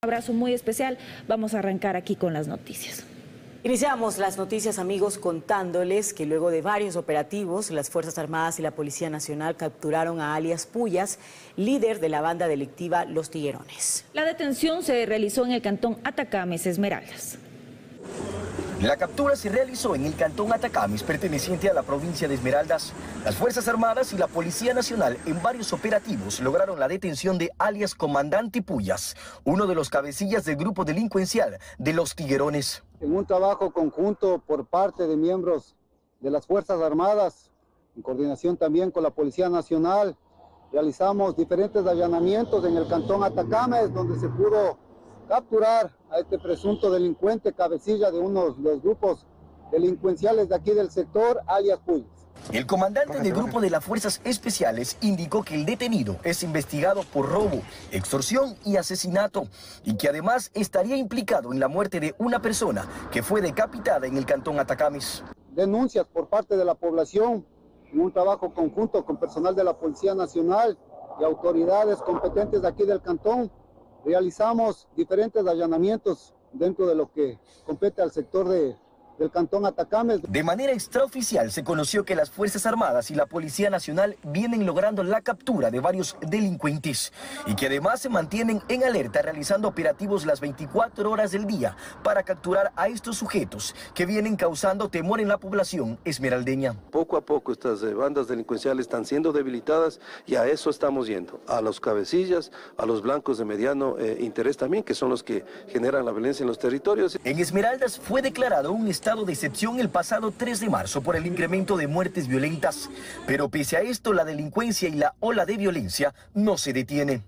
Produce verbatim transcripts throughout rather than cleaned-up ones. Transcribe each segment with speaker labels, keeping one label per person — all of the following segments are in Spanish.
Speaker 1: abrazo muy especial. Vamos a arrancar aquí con las noticias.
Speaker 2: Iniciamos las noticias, amigos, contándoles que luego de varios operativos, las Fuerzas Armadas y la Policía Nacional capturaron a alias Puyas, líder de la banda delictiva Los Tiguerones.
Speaker 1: La detención se realizó en el cantón Atacames, Esmeraldas.
Speaker 3: La captura se realizó en el cantón Atacames, perteneciente a la provincia de Esmeraldas. Las Fuerzas Armadas y la Policía Nacional en varios operativos lograron la detención de alias Comandante Puyas, uno de los cabecillas del grupo delincuencial de Los Tiguerones.
Speaker 4: En un trabajo conjunto por parte de miembros de las Fuerzas Armadas, en coordinación también con la Policía Nacional, realizamos diferentes allanamientos en el cantón Atacames, donde se pudo capturar a este presunto delincuente cabecilla de uno de los grupos delincuenciales de aquí del sector, alias Puyas.
Speaker 3: El comandante del grupo de las Fuerzas Especiales indicó que el detenido es investigado por robo, extorsión y asesinato, y que además estaría implicado en la muerte de una persona que fue decapitada en el cantón Atacames.
Speaker 4: Denuncias por parte de la población en un trabajo conjunto con personal de la Policía Nacional y autoridades competentes de aquí del cantón. Realizamos diferentes allanamientos dentro de lo que compete al sector de, del cantón Atacames.
Speaker 3: De manera extraoficial se conoció que las Fuerzas Armadas y la Policía Nacional vienen logrando la captura de varios delincuentes y que además se mantienen en alerta realizando operativos las veinticuatro horas del día para capturar a estos sujetos que vienen causando temor en la población esmeraldeña.
Speaker 5: Poco a poco estas bandas delincuenciales están siendo debilitadas y a eso estamos yendo, a los cabecillas, a los blancos de mediano eh, interés también, que son los que generan la violencia en los territorios.
Speaker 3: En Esmeraldas fue declarado un estado de excepción el pasado tres de marzo por el incremento de muertes violentas, pero pese a esto la delincuencia y la ola de violencia no se detiene.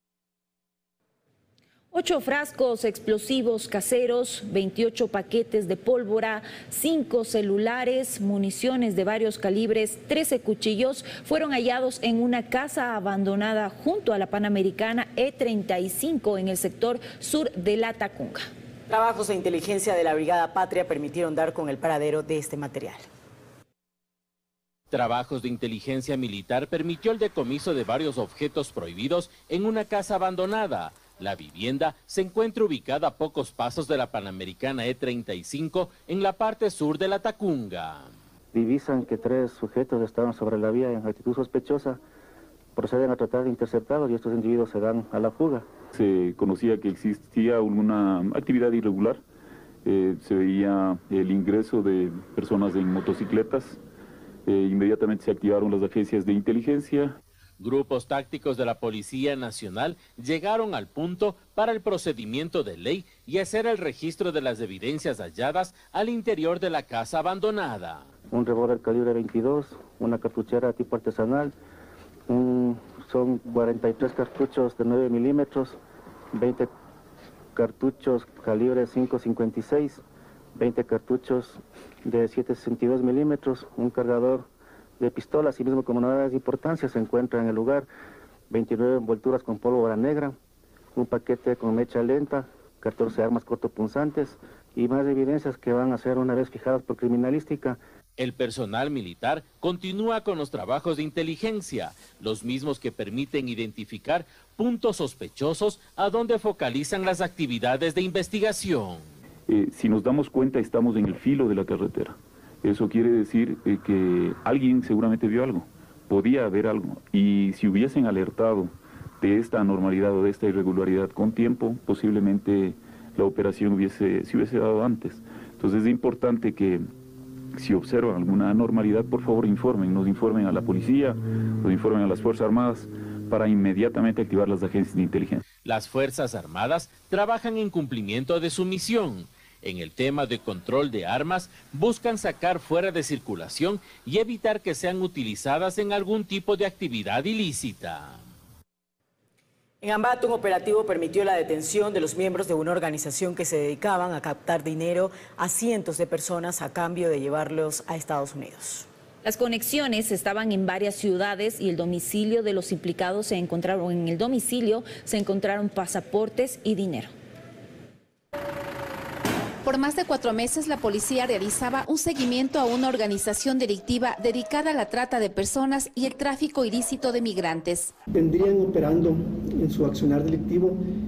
Speaker 1: Ocho frascos explosivos caseros, veintiocho paquetes de pólvora, cinco celulares, municiones de varios calibres, trece cuchillos fueron hallados en una casa abandonada junto a la Panamericana E treinta y cinco en el sector sur de La Tacunga.
Speaker 2: Trabajos de inteligencia de la Brigada Patria permitieron dar con el paradero de este material.
Speaker 6: Trabajos de inteligencia militar permitió el decomiso de varios objetos prohibidos en una casa abandonada. La vivienda se encuentra ubicada a pocos pasos de la Panamericana E treinta y cinco en la parte sur de La Tacunga.
Speaker 7: Divisan que tres sujetos estaban sobre la vía en actitud sospechosa, proceden a tratar de interceptarlos y estos individuos se dan a la fuga.
Speaker 8: Se conocía que existía una actividad irregular, eh, se veía el ingreso de personas en motocicletas, eh, inmediatamente se activaron las agencias de inteligencia.
Speaker 6: Grupos tácticos de la Policía Nacional llegaron al punto para el procedimiento de ley y hacer el registro de las evidencias halladas al interior de la casa abandonada.
Speaker 7: Un revólver calibre veintidós, una cartuchera tipo artesanal, un, son cuarenta y tres cartuchos de nueve milímetros, veinte cartuchos calibre cinco cincuenta y seis, veinte cartuchos de siete sesenta y dos milímetros, un cargador de pistola, así mismo como novedades de importancia, se encuentra en el lugar veintinueve envolturas con pólvora negra, un paquete con mecha lenta, catorce armas cortopunzantes y más evidencias que van a ser una vez fijadas por criminalística.
Speaker 6: El personal militar continúa con los trabajos de inteligencia, los mismos que permiten identificar puntos sospechosos a donde focalizan las actividades de investigación.
Speaker 8: Eh, si nos damos cuenta, estamos en el filo de la carretera. Eso quiere decir eh, que alguien seguramente vio algo, podía haber algo, y si hubiesen alertado de esta anormalidad o de esta irregularidad con tiempo, posiblemente la operación hubiese, se hubiese dado antes. Entonces es importante que si observan alguna anormalidad, por favor informen, nos informen a la policía, nos informen a las Fuerzas Armadas para inmediatamente activar las agencias de inteligencia.
Speaker 6: Las Fuerzas Armadas trabajan en cumplimiento de su misión. En el tema de control de armas, buscan sacar fuera de circulación y evitar que sean utilizadas en algún tipo de actividad ilícita.
Speaker 2: En Ambato, un operativo permitió la detención de los miembros de una organización que se dedicaban a captar dinero a cientos de personas a cambio de llevarlos a Estados Unidos.
Speaker 1: Las conexiones estaban en varias ciudades y el domicilio de los implicados se encontraron, en el domicilio se encontraron pasaportes y dinero.
Speaker 9: Por más de cuatro meses, la policía realizaba un seguimiento a una organización delictiva dedicada a la trata de personas y el tráfico ilícito de migrantes.
Speaker 10: Vendrían operando en su accionar delictivo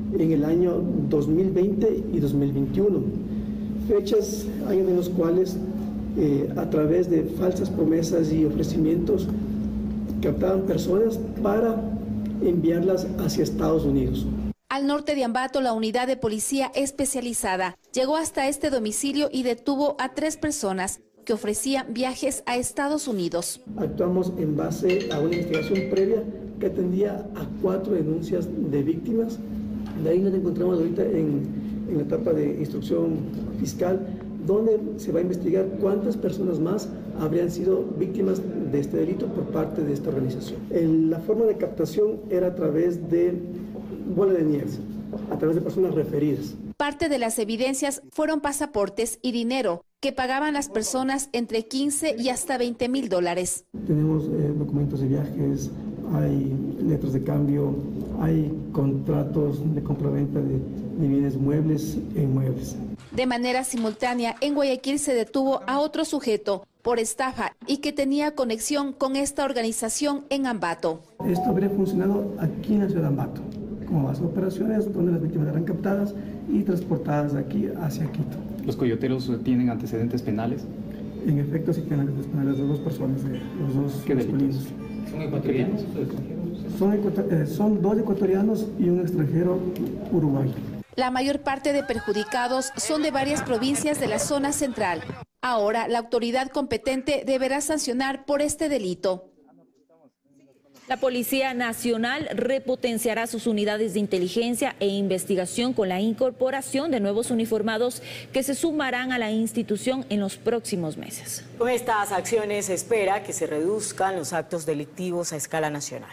Speaker 10: en el año dos mil veinte y dos mil veintiuno. Fechas, años en los cuales eh, a través de falsas promesas y ofrecimientos captaban personas para enviarlas hacia Estados Unidos.
Speaker 9: Al norte de Ambato, la unidad de policía especializada llegó hasta este domicilio y detuvo a tres personas que ofrecían viajes a Estados Unidos.
Speaker 10: Actuamos en base a una investigación previa que atendía a cuatro denuncias de víctimas. De ahí nos encontramos ahorita en, en la etapa de instrucción fiscal, donde se va a investigar cuántas personas más habrían sido víctimas de este delito por parte de esta organización. El, la forma de captación era a través de bola de nieve, a través de personas referidas.
Speaker 9: Parte de las evidencias fueron pasaportes y dinero que pagaban las personas entre quince y hasta veinte mil dólares.
Speaker 10: Tenemos eh, documentos de viajes, hay letras de cambio, hay contratos de compraventa de, de bienes muebles e inmuebles.
Speaker 9: De manera simultánea, en Guayaquil se detuvo a otro sujeto por estafa y que tenía conexión con esta organización en Ambato.
Speaker 10: Esto habría funcionado aquí en la ciudad de Ambato, como base de operaciones donde las víctimas eran captadas y transportadas de aquí hacia Quito.
Speaker 11: ¿Los coyoteros tienen antecedentes penales?
Speaker 10: En efecto, sí tienen antecedentes penales de dos personas, de los dos
Speaker 11: ¿Qué
Speaker 10: masculinos.
Speaker 11: ¿Son ecuatorianos o extranjeros?
Speaker 10: Son, eh, son dos ecuatorianos y un extranjero uruguayo.
Speaker 9: La mayor parte de perjudicados son de varias provincias de la zona central. Ahora, la autoridad competente deberá sancionar por este delito.
Speaker 1: La Policía Nacional repotenciará sus unidades de inteligencia e investigación con la incorporación de nuevos uniformados que se sumarán a la institución en los próximos meses.
Speaker 2: Con estas acciones se espera que se reduzcan los actos delictivos a escala nacional.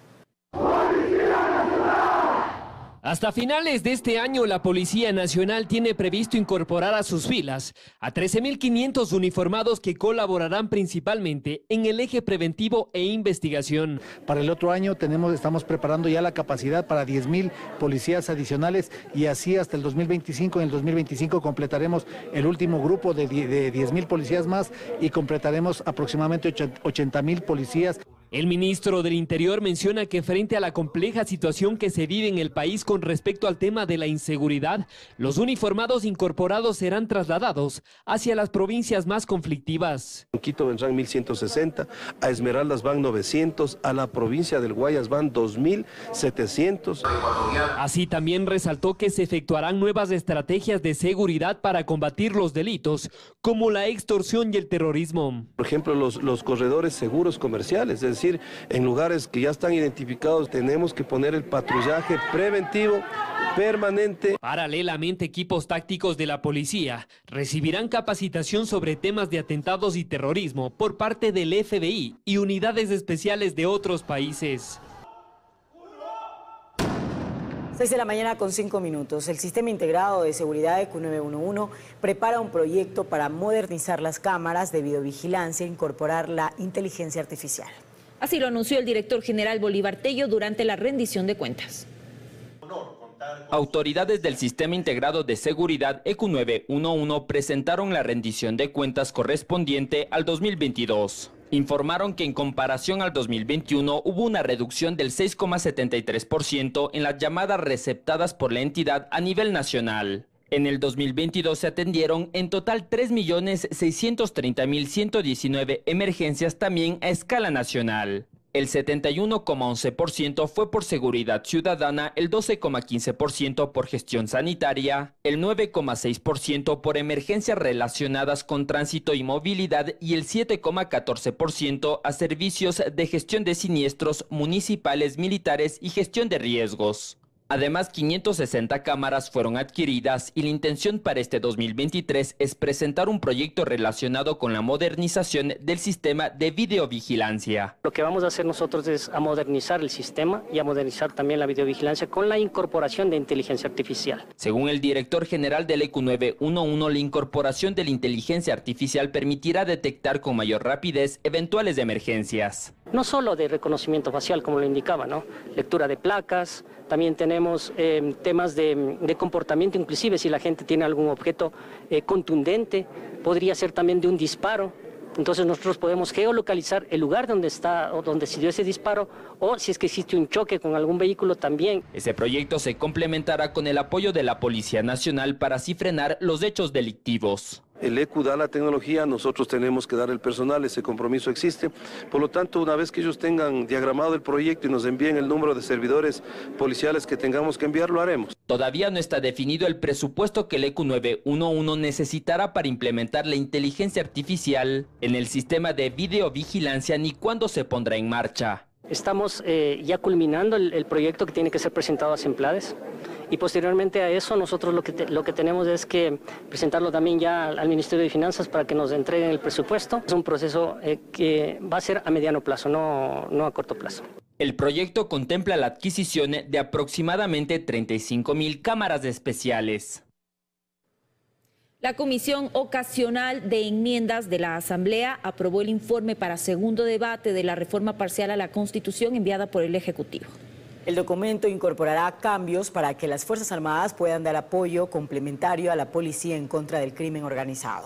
Speaker 12: Hasta finales de este año, la Policía Nacional tiene previsto incorporar a sus filas a trece mil quinientos uniformados que colaborarán principalmente en el eje preventivo e investigación.
Speaker 13: Para el otro año tenemos, estamos preparando ya la capacidad para diez mil policías adicionales y así hasta el dos mil veinticinco. En el dos mil veinticinco completaremos el último grupo de, de diez mil policías más y completaremos aproximadamente ochenta mil policías.
Speaker 12: El ministro del Interior menciona que frente a la compleja situación que se vive en el país con respecto al tema de la inseguridad, los uniformados incorporados serán trasladados hacia las provincias más conflictivas.
Speaker 5: En Quito vendrán mil ciento sesenta, a Esmeraldas van novecientos, a la provincia del Guayas van dos mil setecientos.
Speaker 12: Así también resaltó que se efectuarán nuevas estrategias de seguridad para combatir los delitos, como la extorsión y el terrorismo.
Speaker 5: Por ejemplo, los, los corredores seguros comerciales, es decir, en lugares que ya están identificados tenemos que poner el patrullaje preventivo permanente.
Speaker 12: Paralelamente, equipos tácticos de la policía recibirán capacitación sobre temas de atentados y terrorismo por parte del F B I y unidades especiales de otros países.
Speaker 2: seis de la mañana con cinco minutos. El Sistema Integrado de Seguridad de Q nueve uno uno prepara un proyecto para modernizar las cámaras de videovigilancia e incorporar la inteligencia artificial.
Speaker 1: Así lo anunció el director general Bolívar Tello durante la rendición de cuentas.
Speaker 14: Autoridades del Sistema Integrado de Seguridad E Q nueve uno uno presentaron la rendición de cuentas correspondiente al dos mil veintidós. Informaron que en comparación al dos mil veintiuno hubo una reducción del seis coma setenta y tres por ciento en las llamadas receptadas por la entidad a nivel nacional. En el dos mil veintidós se atendieron en total tres millones seiscientos treinta mil ciento diecinueve emergencias también a escala nacional. El setenta y uno coma once por ciento fue por seguridad ciudadana, el doce coma quince por ciento por gestión sanitaria, el nueve coma seis por ciento por emergencias relacionadas con tránsito y movilidad y el siete coma catorce por ciento a servicios de gestión de siniestros municipales, militares y gestión de riesgos. Además, quinientas sesenta cámaras fueron adquiridas y la intención para este dos mil veintitrés es presentar un proyecto relacionado con la modernización del sistema de videovigilancia.
Speaker 15: Lo que vamos a hacer nosotros es a modernizar el sistema y a modernizar también la videovigilancia con la incorporación de inteligencia artificial.
Speaker 14: Según el director general del E Q nueve uno uno, la incorporación de la inteligencia artificial permitirá detectar con mayor rapidez eventuales emergencias.
Speaker 15: No solo de reconocimiento facial, como lo indicaba, ¿no? Lectura de placas, también tenemos eh, temas de, de comportamiento, inclusive si la gente tiene algún objeto eh, contundente, podría ser también de un disparo, Entonces nosotros podemos geolocalizar el lugar donde está o donde se dio ese disparo, o si es que existe un choque con algún vehículo también.
Speaker 14: Ese proyecto se complementará con el apoyo de la Policía Nacional para así frenar los hechos delictivos.
Speaker 5: El E C U da la tecnología, nosotros tenemos que dar el personal, ese compromiso existe. Por lo tanto, una vez que ellos tengan diagramado el proyecto y nos envíen el número de servidores policiales que tengamos que enviar, lo haremos.
Speaker 14: Todavía no está definido el presupuesto que el E C U nueve uno uno necesitará para implementar la inteligencia artificial en el sistema de videovigilancia ni cuándo se pondrá en marcha.
Speaker 15: Estamos eh, ya culminando el, el proyecto que tiene que ser presentado a SEMPLADES. Y posteriormente a eso nosotros lo que, te, lo que tenemos es que presentarlo también ya al, al Ministerio de Finanzas para que nos entreguen el presupuesto. Es un proceso eh, que va a ser a mediano plazo, no, no a corto plazo.
Speaker 14: El proyecto contempla la adquisición de aproximadamente treinta y cinco mil cámaras especiales.
Speaker 1: La Comisión Ocasional de Enmiendas de la Asamblea aprobó el informe para segundo debate de la reforma parcial a la Constitución enviada por el Ejecutivo.
Speaker 2: El documento incorporará cambios para que las Fuerzas Armadas puedan dar apoyo complementario a la policía en contra del crimen organizado.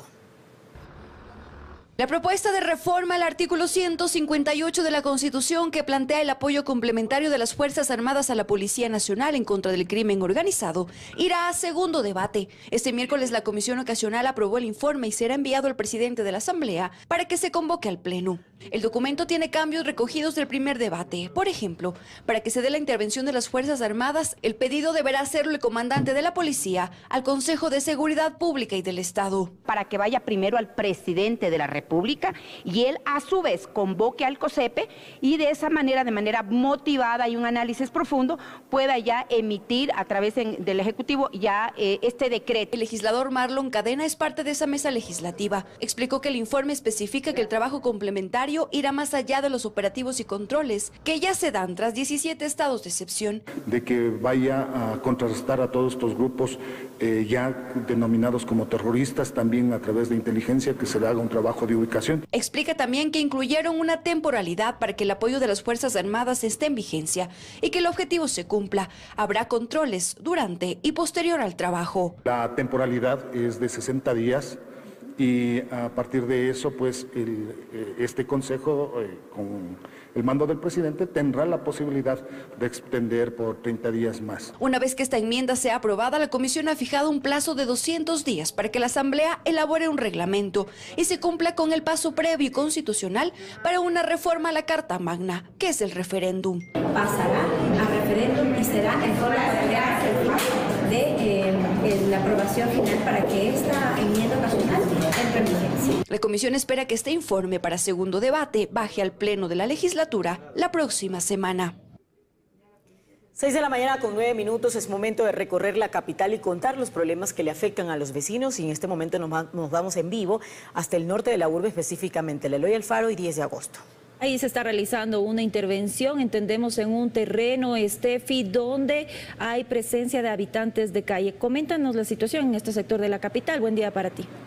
Speaker 16: La propuesta de reforma al artículo ciento cincuenta y ocho de la Constitución, que plantea el apoyo complementario de las Fuerzas Armadas a la Policía Nacional en contra del crimen organizado, irá a segundo debate. Este miércoles la Comisión Ocasional aprobó el informe y será enviado al presidente de la Asamblea para que se convoque al Pleno. El documento tiene cambios recogidos del primer debate. Por ejemplo, para que se dé la intervención de las Fuerzas Armadas, el pedido deberá hacerlo el comandante de la Policía al Consejo de Seguridad Pública y del Estado.
Speaker 17: Para que vaya primero al presidente de la República y él a su vez convoque al COSEPE y de esa manera, de manera motivada y un análisis profundo, pueda ya emitir a través del Ejecutivo ya eh, este decreto.
Speaker 16: El legislador Marlon Cadena es parte de esa mesa legislativa. Explicó que el informe especifica que el trabajo complementario irá más allá de los operativos y controles que ya se dan tras diecisiete estados de excepción.
Speaker 18: De que vaya a contrarrestar a todos estos grupos eh, ya denominados como terroristas, también a través de inteligencia, que se le haga un trabajo de ubicación.
Speaker 16: Explica también que incluyeron una temporalidad para que el apoyo de las Fuerzas Armadas esté en vigencia y que el objetivo se cumpla. Habrá controles durante y posterior al trabajo.
Speaker 18: La temporalidad es de sesenta días. Y a partir de eso, pues, el, este Consejo, eh, con el mando del presidente, tendrá la posibilidad de extender por treinta días más.
Speaker 16: Una vez que esta enmienda sea aprobada, la Comisión ha fijado un plazo de doscientos días para que la Asamblea elabore un reglamento y se cumpla con el paso previo y constitucional para una reforma a la Carta Magna, que es el referéndum.
Speaker 19: Pasará a referéndum y será en forma de eh, la aprobación final para que esta enmienda nacional entre en vigencia.
Speaker 16: La comisión espera que este informe para segundo debate baje al Pleno de la legislatura la próxima semana.
Speaker 2: seis de la mañana con nueve minutos, es momento de recorrer la capital y contar los problemas que le afectan a los vecinos, y en este momento nos, nos vamos en vivo hasta el norte de la urbe, específicamente Eloy Alfaro y diez de agosto.
Speaker 1: Ahí se está realizando una intervención, entendemos, en un terreno, Estefi, donde hay presencia de habitantes de calle. Coméntanos la situación en este sector de la capital. Buen día para ti.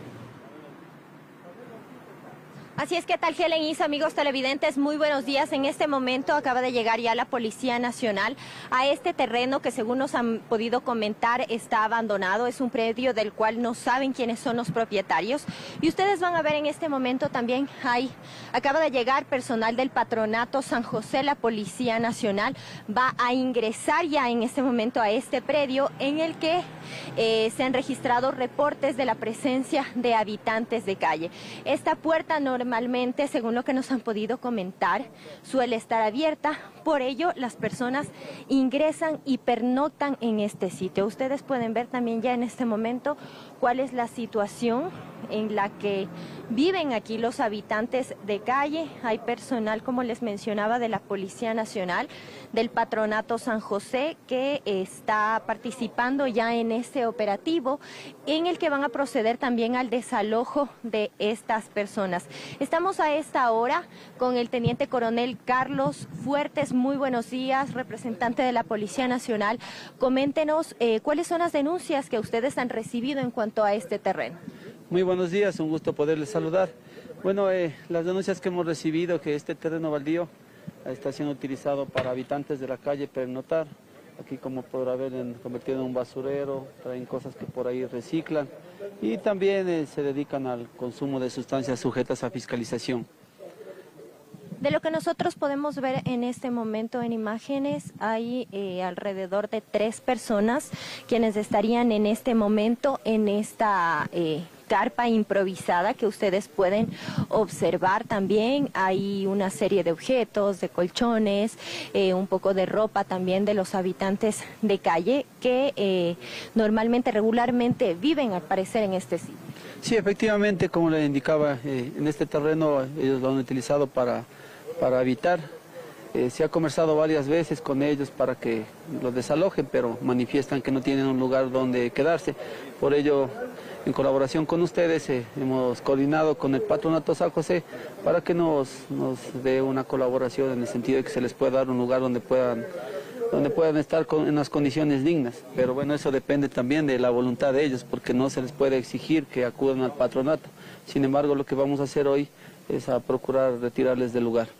Speaker 20: Así es, que tal, Helen Isa, amigos televidentes, muy buenos días. En este momento acaba de llegar ya la Policía Nacional a este terreno que, según nos han podido comentar, está abandonado. Es un predio del cual no saben quiénes son los propietarios. Y ustedes van a ver en este momento también hay, acaba de llegar personal del Patronato San José. La Policía Nacional va a ingresar ya en este momento a este predio en el que eh, se han registrado reportes de la presencia de habitantes de calle. Esta puerta normal Normalmente, según lo que nos han podido comentar, suele estar abierta, por ello las personas ingresan y pernoctan en este sitio. Ustedes pueden ver también ya en este momento cuál es la situación en la que viven aquí los habitantes de calle. Hay personal, como les mencionaba, de la Policía Nacional, del Patronato San José, que está participando ya en este operativo, en el que van a proceder también al desalojo de estas personas. Estamos a esta hora con el Teniente Coronel Carlos Fuertes. Muy buenos días, representante de la Policía Nacional. Coméntenos eh, cuáles son las denuncias que ustedes han recibido en cuanto a este terreno.
Speaker 21: Muy buenos días, un gusto poderles saludar. Bueno, eh, las denuncias que hemos recibido, que este terreno baldío está siendo utilizado para habitantes de la calle pernoctar, Aquí, como podrá ver, en, convertido en un basurero, traen cosas que por ahí reciclan y también eh, se dedican al consumo de sustancias sujetas a fiscalización.
Speaker 20: De lo que nosotros podemos ver en este momento en imágenes, hay eh, alrededor de tres personas quienes estarían en este momento en esta eh, carpa improvisada que ustedes pueden observar también. Hay una serie de objetos, de colchones, eh, un poco de ropa también de los habitantes de calle que eh, normalmente, regularmente viven al parecer en este sitio.
Speaker 21: Sí, efectivamente, como le indicaba, eh, en este terreno ellos lo han utilizado para... para habitar. Eh, se ha conversado varias veces con ellos para que los desalojen, pero manifiestan que no tienen un lugar donde quedarse. Por ello, en colaboración con ustedes, eh, hemos coordinado con el Patronato San José para que nos, nos dé una colaboración en el sentido de que se les pueda dar un lugar donde puedan, donde puedan estar con, en unas condiciones dignas. Pero bueno, eso depende también de la voluntad de ellos, porque no se les puede exigir que acudan al patronato. Sin embargo, lo que vamos a hacer hoy es a procurar retirarles del lugar.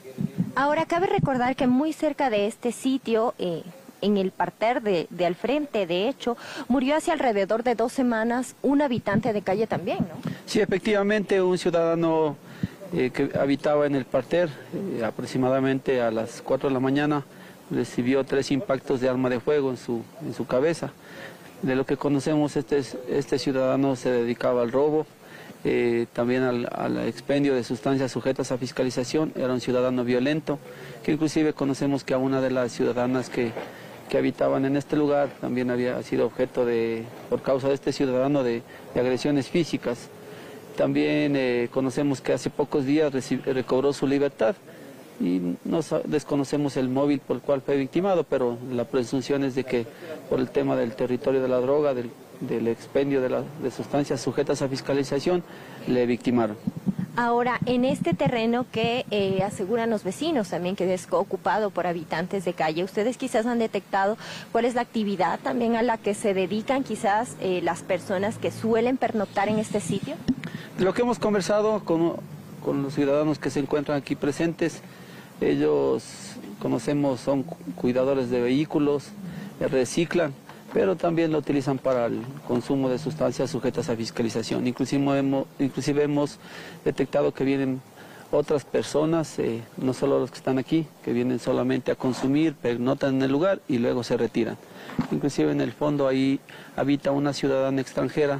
Speaker 20: Ahora, cabe recordar que muy cerca de este sitio, eh, en el parterre de, de al frente, de hecho, murió hace alrededor de dos semanas un habitante de calle también, ¿no?
Speaker 21: Sí, efectivamente, un ciudadano eh, que habitaba en el parterre, eh, aproximadamente a las cuatro de la mañana, recibió tres impactos de arma de fuego en su, en su cabeza. De lo que conocemos, este, este ciudadano se dedicaba al robo, Eh, también al, al expendio de sustancias sujetas a fiscalización. Era un ciudadano violento, que inclusive conocemos que a una de las ciudadanas que, que habitaban en este lugar también había sido objeto de, por causa de este ciudadano, de, de agresiones físicas. También eh, conocemos que hace pocos días recobró su libertad y no desconocemos el móvil por el cual fue victimado, pero la presunción es de que por el tema del territorio de la droga, del del expendio de, la, de sustancias sujetas a fiscalización, le victimaron.
Speaker 20: Ahora, en este terreno que eh, aseguran los vecinos también que es ocupado por habitantes de calle, ¿ustedes quizás han detectado cuál es la actividad también a la que se dedican quizás eh, las personas que suelen pernoctar en este sitio?
Speaker 21: Lo que hemos conversado con, con los ciudadanos que se encuentran aquí presentes, ellos conocemos, son cuidadores de vehículos, reciclan, pero también lo utilizan para el consumo de sustancias sujetas a fiscalización. Inclusive hemos, inclusive hemos detectado que vienen otras personas, eh, no solo los que están aquí, que vienen solamente a consumir, pernoctan en el lugar y luego se retiran. Inclusive en el fondo ahí habita una ciudadana extranjera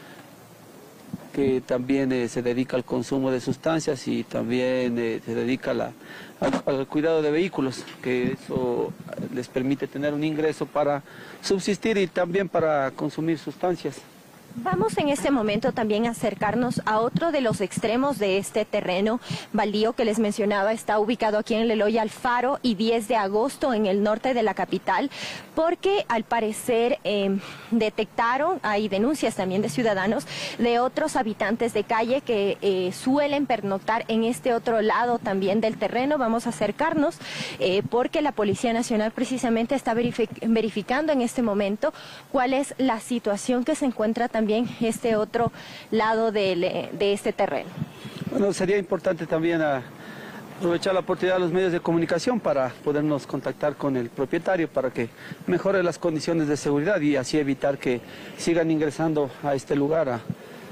Speaker 21: que también eh, se dedica al consumo de sustancias y también eh, se dedica a la, al, al cuidado de vehículos, que eso les permite tener un ingreso para subsistir y también para consumir sustancias.
Speaker 20: Vamos en este momento también a acercarnos a otro de los extremos de este terreno baldío que les mencionaba. Está ubicado aquí en Leloy Alfaro y diez de agosto en el norte de la capital, porque al parecer eh, detectaron, hay denuncias también de ciudadanos, de otros habitantes de calle que eh, suelen pernoctar en este otro lado también del terreno. Vamos a acercarnos eh, porque la Policía Nacional precisamente está verific verificando en este momento cuál es la situación que se encuentra también este otro lado de, de este terreno.
Speaker 21: Bueno, sería importante también a aprovechar la oportunidad de los medios de comunicación para podernos contactar con el propietario para que mejore las condiciones de seguridad y así evitar que sigan ingresando a este lugar a,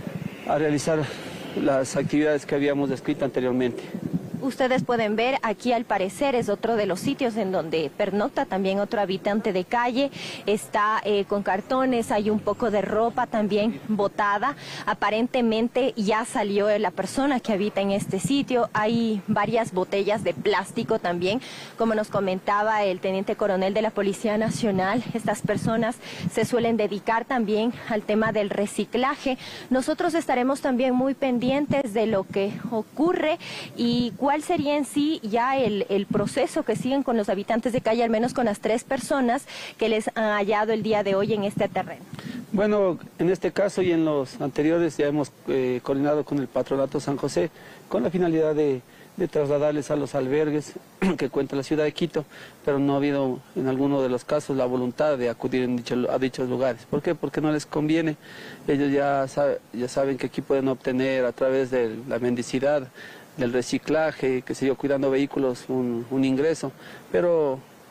Speaker 21: a realizar las actividades que habíamos descrito anteriormente.
Speaker 20: Ustedes pueden ver, aquí al parecer es otro de los sitios en donde pernocta también otro habitante de calle. Está eh, con cartones, hay un poco de ropa también botada. Aparentemente ya salió la persona que habita en este sitio. Hay varias botellas de plástico también, como nos comentaba el teniente coronel de la Policía Nacional. Estas personas se suelen dedicar también al tema del reciclaje. Nosotros estaremos también muy pendientes de lo que ocurre y cuál sería en sí ya el, el proceso que siguen con los habitantes de calle, al menos con las tres personas que les han hallado el día de hoy en este terreno.
Speaker 21: Bueno, en este caso y en los anteriores ya hemos eh, coordinado con el Patronato San José con la finalidad de, de trasladarles a los albergues que cuenta la ciudad de Quito, pero no ha habido en alguno de los casos la voluntad de acudir en dicho, a dichos lugares. ¿Por qué? Porque no les conviene. Ellos ya, sabe, ya saben que aquí pueden obtener a través de la mendicidad, del reciclaje, que se yo, cuidando vehículos, un, un ingreso, pero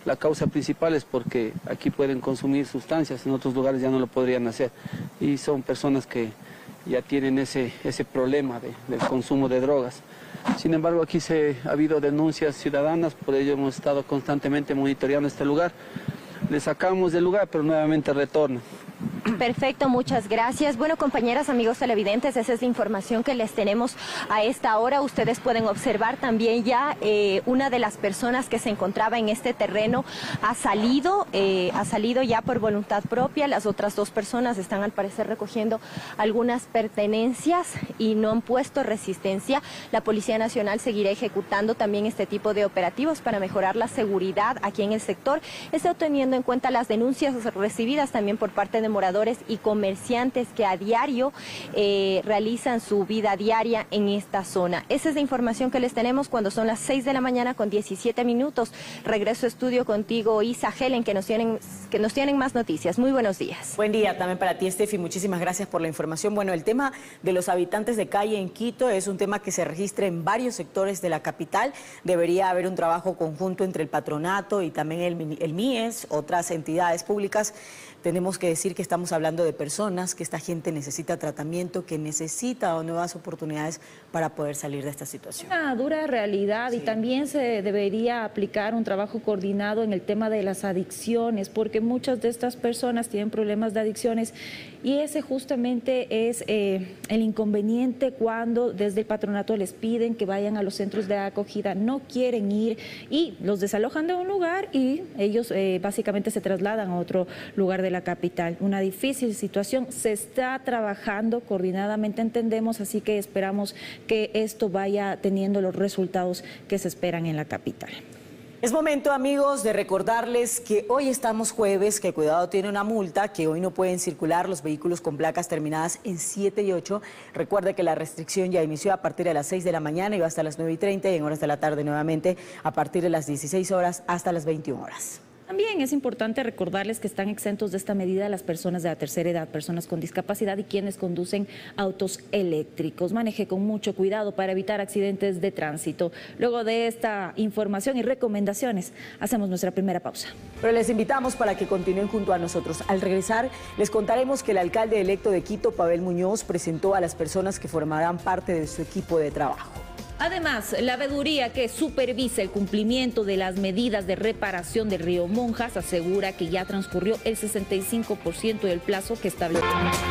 Speaker 21: la causa principal es porque aquí pueden consumir sustancias, en otros lugares ya no lo podrían hacer. Y son personas que ya tienen ese, ese problema de, del consumo de drogas. Sin embargo, aquí se, ha habido denuncias ciudadanas, por ello hemos estado constantemente monitoreando este lugar. Le sacamos del lugar, pero nuevamente retorna.
Speaker 20: Perfecto, muchas gracias. Bueno, compañeras, amigos televidentes, esa es la información que les tenemos a esta hora. Ustedes pueden observar también ya eh, una de las personas que se encontraba en este terreno ha salido, eh, ha salido ya por voluntad propia. Las otras dos personas están al parecer recogiendo algunas pertenencias y no han puesto resistencia. La Policía Nacional seguirá ejecutando también este tipo de operativos para mejorar la seguridad aquí en el sector, esto teniendo en cuenta las denuncias recibidas también por parte de moradores y comerciantes que a diario eh, realizan su vida diaria en esta zona. Esa es la información que les tenemos cuando son las seis de la mañana con diecisiete minutos. Regreso a estudio contigo, Isa, Helen, que nos tienen, que nos tienen más noticias. Muy buenos días.
Speaker 2: Buen día también para ti, Estefi. Muchísimas gracias por la información. Bueno, el tema de los habitantes de calle en Quito es un tema que se registra en varios sectores de la capital. Debería haber un trabajo conjunto entre el patronato y también el, el M I E S, otras entidades públicas. Tenemos que decir que estamos hablando de personas, que esta gente necesita tratamiento, que necesita nuevas oportunidades para poder salir de esta situación.
Speaker 1: Una dura realidad, sí. Y también se debería aplicar un trabajo coordinado en el tema de las adicciones, porque muchas de estas personas tienen problemas de adicciones y ese justamente es eh, el inconveniente cuando desde el patronato les piden que vayan a los centros de acogida, no quieren ir y los desalojan de un lugar y ellos eh, básicamente se trasladan a otro lugar de la capital. Una difícil situación, se está trabajando coordinadamente, entendemos, así que esperamos que esto vaya teniendo los resultados que se esperan en la capital.
Speaker 2: Es momento, amigos, de recordarles que hoy estamos jueves, que Cuidado tiene una multa, que hoy no pueden circular los vehículos con placas terminadas en siete y ocho. Recuerde que la restricción ya inició a partir de las seis de la mañana y va hasta las nueve y treinta y en horas de la tarde nuevamente a partir de las dieciséis horas hasta las veintiuna horas.
Speaker 1: También es importante recordarles que están exentos de esta medida las personas de la tercera edad, personas con discapacidad y quienes conducen autos eléctricos. Maneje con mucho cuidado para evitar accidentes de tránsito. Luego de esta información y recomendaciones, hacemos nuestra primera pausa.
Speaker 2: Pero les invitamos para que continúen junto a nosotros. Al regresar, les contaremos que el alcalde electo de Quito, Pavel Muñoz, presentó a las personas que formarán parte de su equipo de trabajo.
Speaker 1: Además, la veeduría que supervisa el cumplimiento de las medidas de reparación del río Monjas asegura que ya transcurrió el sesenta y cinco por ciento del plazo que estableció.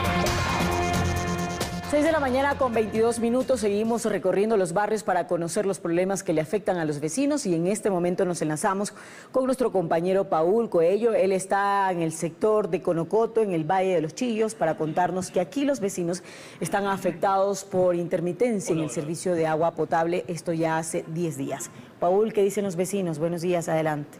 Speaker 2: seis de la mañana con veintidós minutos, seguimos recorriendo los barrios para conocer los problemas que le afectan a los vecinos y en este momento nos enlazamos con nuestro compañero Paul Coello. Él está en el sector de Conocoto, en el Valle de los Chillos, para contarnos que aquí los vecinos están afectados por intermitencia en el servicio de agua potable, esto ya hace diez días. Paul, ¿qué dicen los vecinos? Buenos días, adelante.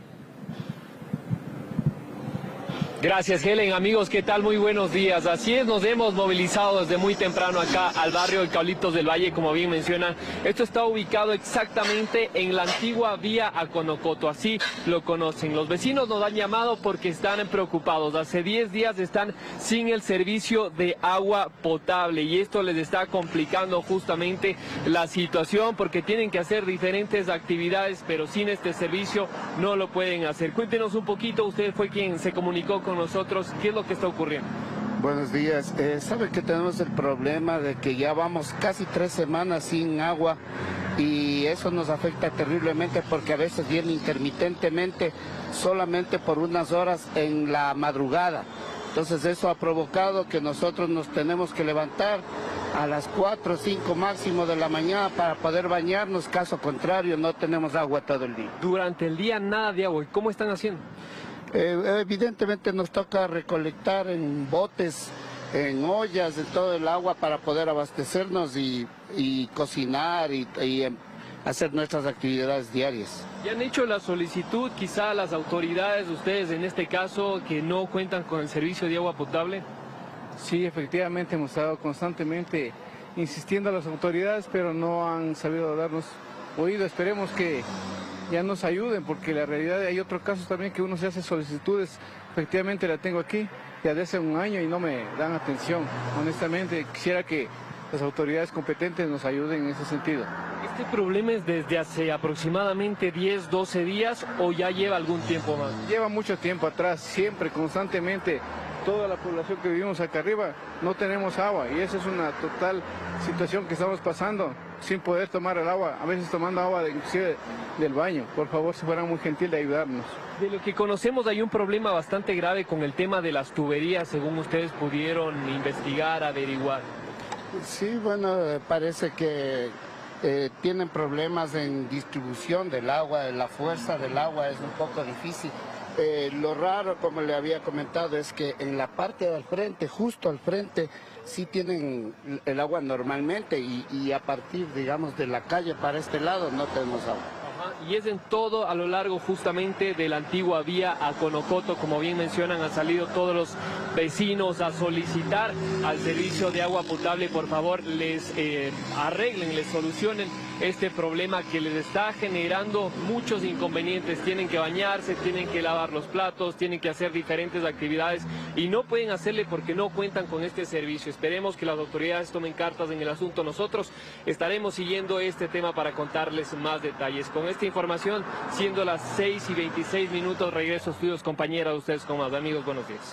Speaker 4: Gracias, Helen. Amigos, ¿qué tal? Muy buenos días. Así es, nos hemos movilizado desde muy temprano acá al barrio de Eucaliptos del Valle, como bien mencionan. Esto está ubicado exactamente en la antigua vía a Conocoto, así lo conocen. Los vecinos nos han llamado porque están preocupados. Hace diez días están sin el servicio de agua potable y esto les está complicando justamente la situación porque tienen que hacer diferentes actividades, pero sin este servicio no lo pueden hacer. Cuéntenos un poquito, usted fue quien se comunicó con nosotros, ¿qué es lo que está ocurriendo?
Speaker 22: Buenos días, eh, sabe que tenemos el problema de que ya vamos casi tres semanas sin agua y eso nos afecta terriblemente porque a veces viene intermitentemente solamente por unas horas en la madrugada. Entonces eso ha provocado que nosotros nos tenemos que levantar a las cuatro o cinco máximo de la mañana para poder bañarnos, caso contrario no tenemos agua todo el día.
Speaker 4: Durante el día nada de agua, ¿y cómo están haciendo?
Speaker 22: Eh, evidentemente nos toca recolectar en botes, en ollas, en todo el agua para poder abastecernos y, y cocinar y, y hacer nuestras actividades diarias.
Speaker 4: ¿Y han hecho la solicitud quizá a las autoridades, ustedes en este caso, que no cuentan con el servicio de agua potable?
Speaker 23: Sí, efectivamente hemos estado constantemente insistiendo a las autoridades, pero no han sabido darnos oído. Esperemos que ya nos ayuden, porque la realidad hay otros casos también que uno se hace solicitudes, efectivamente la tengo aquí, ya desde hace un año y no me dan atención. Honestamente, quisiera que las autoridades competentes nos ayuden en ese sentido.
Speaker 4: ¿Este problema es desde hace aproximadamente diez, doce días o ya lleva algún tiempo más?
Speaker 23: Lleva mucho tiempo atrás, siempre, constantemente. Toda la población que vivimos acá arriba no tenemos agua y esa es una total situación que estamos pasando sin poder tomar el agua, a veces tomando agua de, inclusive del baño. Por favor, si fueran muy gentil de ayudarnos.
Speaker 4: De lo que conocemos hay un problema bastante grave con el tema de las tuberías, según ustedes pudieron investigar, averiguar.
Speaker 22: Sí, bueno, parece que eh, tienen problemas en distribución del agua, la fuerza del agua es un poco difícil. Eh, lo raro, como le había comentado, es que en la parte del frente, justo al frente, sí tienen el agua normalmente y, y a partir, digamos, de la calle para este lado no tenemos agua.
Speaker 4: Y es en todo a lo largo justamente de la antigua vía a Conocoto, como bien mencionan, han salido todos los vecinos a solicitar al servicio de agua potable, por favor, les eh, arreglen, les solucionen este problema que les está generando muchos inconvenientes. Tienen que bañarse, tienen que lavar los platos, tienen que hacer diferentes actividades y no pueden hacerle porque no cuentan con este servicio. Esperemos que las autoridades tomen cartas en el asunto. Nosotros estaremos siguiendo este tema para contarles más detalles. Con esta información, siendo las seis y veintiséis minutos, regreso a estudios, compañera de ustedes con más. Amigos, buenos días.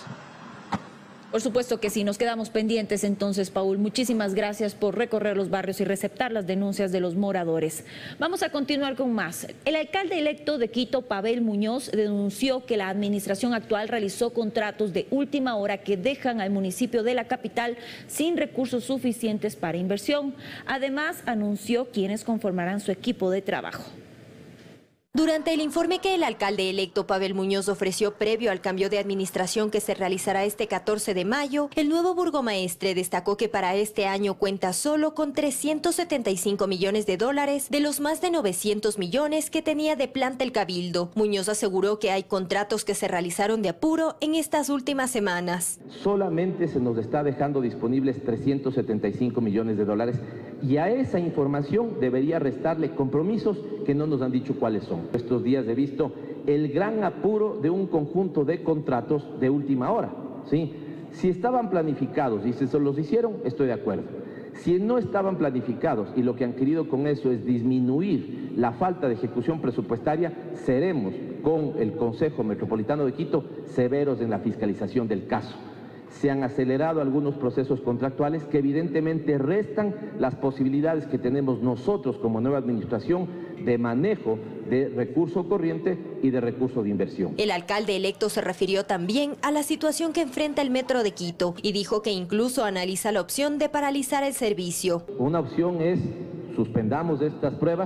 Speaker 1: Por supuesto que sí, nos quedamos pendientes entonces, Paul. Muchísimas gracias por recorrer los barrios y receptar las denuncias de los moradores. Vamos a continuar con más. El alcalde electo de Quito, Pavel Muñoz, denunció que la administración actual realizó contratos de última hora que dejan al municipio de la capital sin recursos suficientes para inversión. Además, anunció quienes conformarán su equipo de trabajo.
Speaker 20: Durante el informe que el alcalde electo Pavel Muñoz ofreció previo al cambio de administración que se realizará este catorce de mayo, el nuevo burgomaestre destacó que para este año cuenta solo con trescientos setenta y cinco millones de dólares de los más de novecientos millones que tenía de planta el cabildo. Muñoz aseguró que hay contratos que se realizaron de apuro en estas últimas semanas.
Speaker 3: Solamente se nos está dejando disponibles trescientos setenta y cinco millones de dólares y a esa información debería restarle compromisos que no nos han dicho cuáles son. Estos días he visto el gran apuro de un conjunto de contratos de última hora, ¿sí? Si estaban planificados y se los hicieron, estoy de acuerdo. Si no estaban planificados y lo que han querido con eso es disminuir la falta de ejecución presupuestaria, seremos con el Consejo Metropolitano de Quito severos en la fiscalización del caso. Se han acelerado algunos procesos contractuales que evidentemente restan las posibilidades que tenemos nosotros como nueva administración de manejo de recurso corriente y de recurso de inversión.
Speaker 20: El alcalde electo se refirió también a la situación que enfrenta el Metro de Quito y dijo que incluso analiza la opción de paralizar el servicio.
Speaker 3: Una opción es suspendamos estas pruebas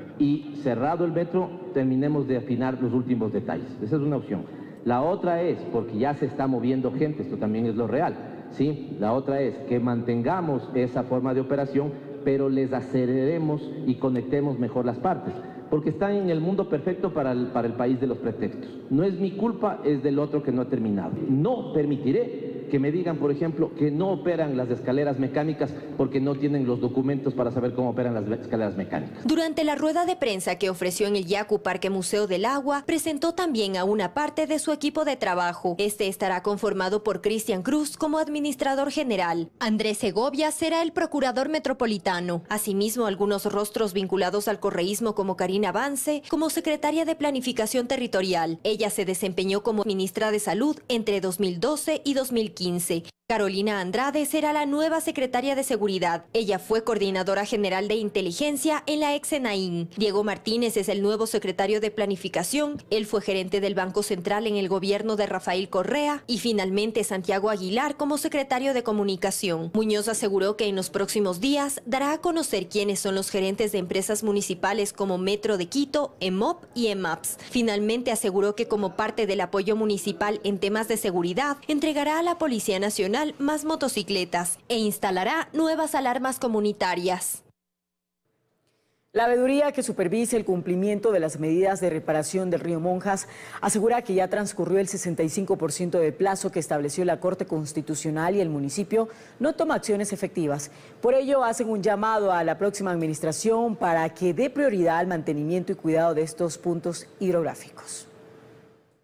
Speaker 3: y cerrado el metro terminemos de afinar los últimos detalles. Esa es una opción. La otra es, porque ya se está moviendo gente, esto también es lo real, ¿sí? La otra es que mantengamos esa forma de operación, pero les aceleremos y conectemos mejor las partes, porque están en el mundo perfecto para el, para el país de los pretextos. No es mi culpa, es del otro que no ha terminado. No permitiré que me digan, por ejemplo, que no operan las escaleras mecánicas porque no tienen los documentos para saber cómo operan las escaleras mecánicas.
Speaker 20: Durante la rueda de prensa que ofreció en el Yacu Parque Museo del Agua, presentó también a una parte de su equipo de trabajo. Este estará conformado por Cristian Cruz como administrador general. Andrés Segovia será el procurador metropolitano. Asimismo, algunos rostros vinculados al correísmo como Karina Vance, como secretaria de Planificación Territorial. Ella se desempeñó como ministra de Salud entre dos mil doce y dos mil quince. Carolina Andrade será la nueva secretaria de Seguridad. Ella fue coordinadora general de inteligencia en la ex ENAIN. Diego Martínez es el nuevo secretario de Planificación. Él fue gerente del Banco Central en el gobierno de Rafael Correa. Y finalmente Santiago Aguilar como secretario de Comunicación. Muñoz aseguró que en los próximos días dará a conocer quiénes son los gerentes de empresas municipales como Metro de Quito, EMOP y EMAPS. Finalmente aseguró que como parte del apoyo municipal en temas de seguridad, entregará a la Policía Nacional más motocicletas e instalará nuevas alarmas comunitarias.
Speaker 2: La veeduría que supervisa el cumplimiento de las medidas de reparación del río Monjas asegura que ya transcurrió el sesenta y cinco por ciento del plazo que estableció la Corte Constitucional y el municipio no toma acciones efectivas. Por ello, hacen un llamado a la próxima administración para que dé prioridad al mantenimiento y cuidado de estos puntos hidrográficos.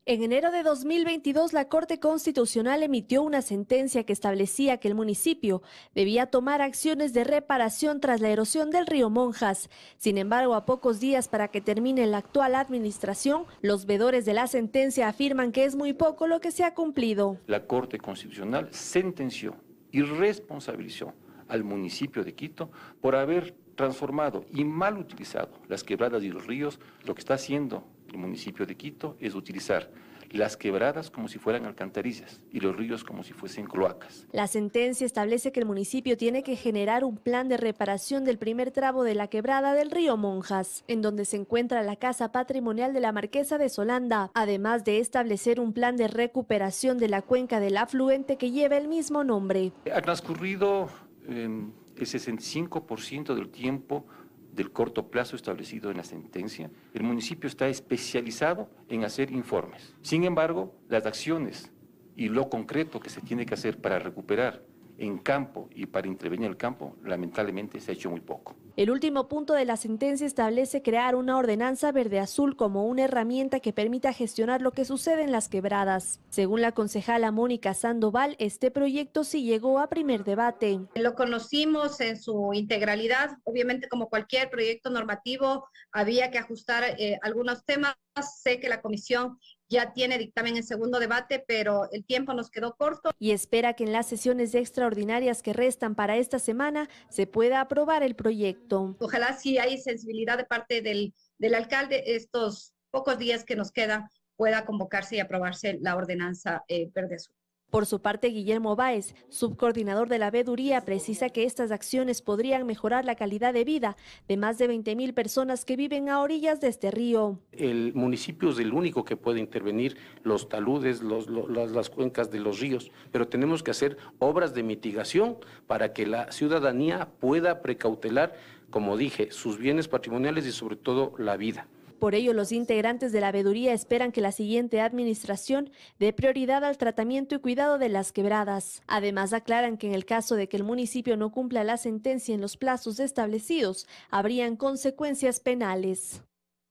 Speaker 6: En enero de dos mil veintidós, la Corte Constitucional emitió una sentencia que establecía que el municipio debía tomar acciones de reparación tras la erosión del río Monjas. Sin embargo, a pocos días para que termine la actual administración, los veedores de la sentencia afirman que es muy poco lo que se ha cumplido.
Speaker 7: La Corte Constitucional sentenció y responsabilizó al municipio de Quito por haber transformado y mal utilizado las quebradas y los ríos. Lo que está haciendo el municipio de Quito es utilizar las quebradas como si fueran alcantarillas y los ríos como si fuesen cloacas.
Speaker 6: La sentencia establece que el municipio tiene que generar un plan de reparación del primer tramo de la quebrada del río Monjas, en donde se encuentra la casa patrimonial de la Marquesa de Solanda, además de establecer un plan de recuperación de la cuenca del afluente que lleva el mismo nombre.
Speaker 7: Ha transcurrido eh, el sesenta y cinco por ciento del tiempo del corto plazo establecido en la sentencia. El municipio está especializado en hacer informes. Sin embargo, las acciones y lo concreto que se tiene que hacer para recuperar en campo y para intervenir en el campo, lamentablemente se ha hecho muy poco.
Speaker 6: El último punto de la sentencia establece crear una ordenanza verde-azul como una herramienta que permita gestionar lo que sucede en las quebradas. Según la concejala Mónica Sandoval, este proyecto sí llegó a primer debate.
Speaker 8: Lo conocimos en su integralidad. Obviamente, como cualquier proyecto normativo, había que ajustar eh, algunos temas. Sé que la comisión ya tiene dictamen en segundo debate, pero el tiempo nos quedó corto.
Speaker 6: Y espera que en las sesiones extraordinarias que restan para esta semana se pueda aprobar el proyecto.
Speaker 8: Ojalá si hay sensibilidad de parte del, del alcalde, estos pocos días que nos quedan pueda convocarse y aprobarse la ordenanza eh, verde azul.
Speaker 6: Por su parte, Guillermo Báez, subcoordinador de la veeduría, precisa que estas acciones podrían mejorar la calidad de vida de más de veinte mil personas que viven a orillas de este río.
Speaker 24: El municipio es el único que puede intervenir los taludes, los, los, las cuencas de los ríos, pero tenemos que hacer obras de mitigación para que la ciudadanía pueda precautelar, como dije, sus bienes patrimoniales y sobre todo la vida.
Speaker 6: Por ello, los integrantes de la veeduría esperan que la siguiente administración dé prioridad al tratamiento y cuidado de las quebradas. Además, aclaran que en el caso de que el municipio no cumpla la sentencia en los plazos establecidos, habrían consecuencias penales.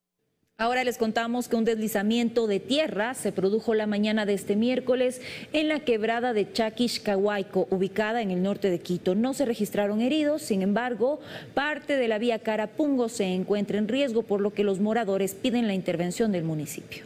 Speaker 1: Ahora les contamos que un deslizamiento de tierra se produjo la mañana de este miércoles en la quebrada de Chaquixcahuayco, ubicada en el norte de Quito. No se registraron heridos, sin embargo, parte de la vía Carapungo se encuentra en riesgo, por lo que los moradores piden la intervención del municipio.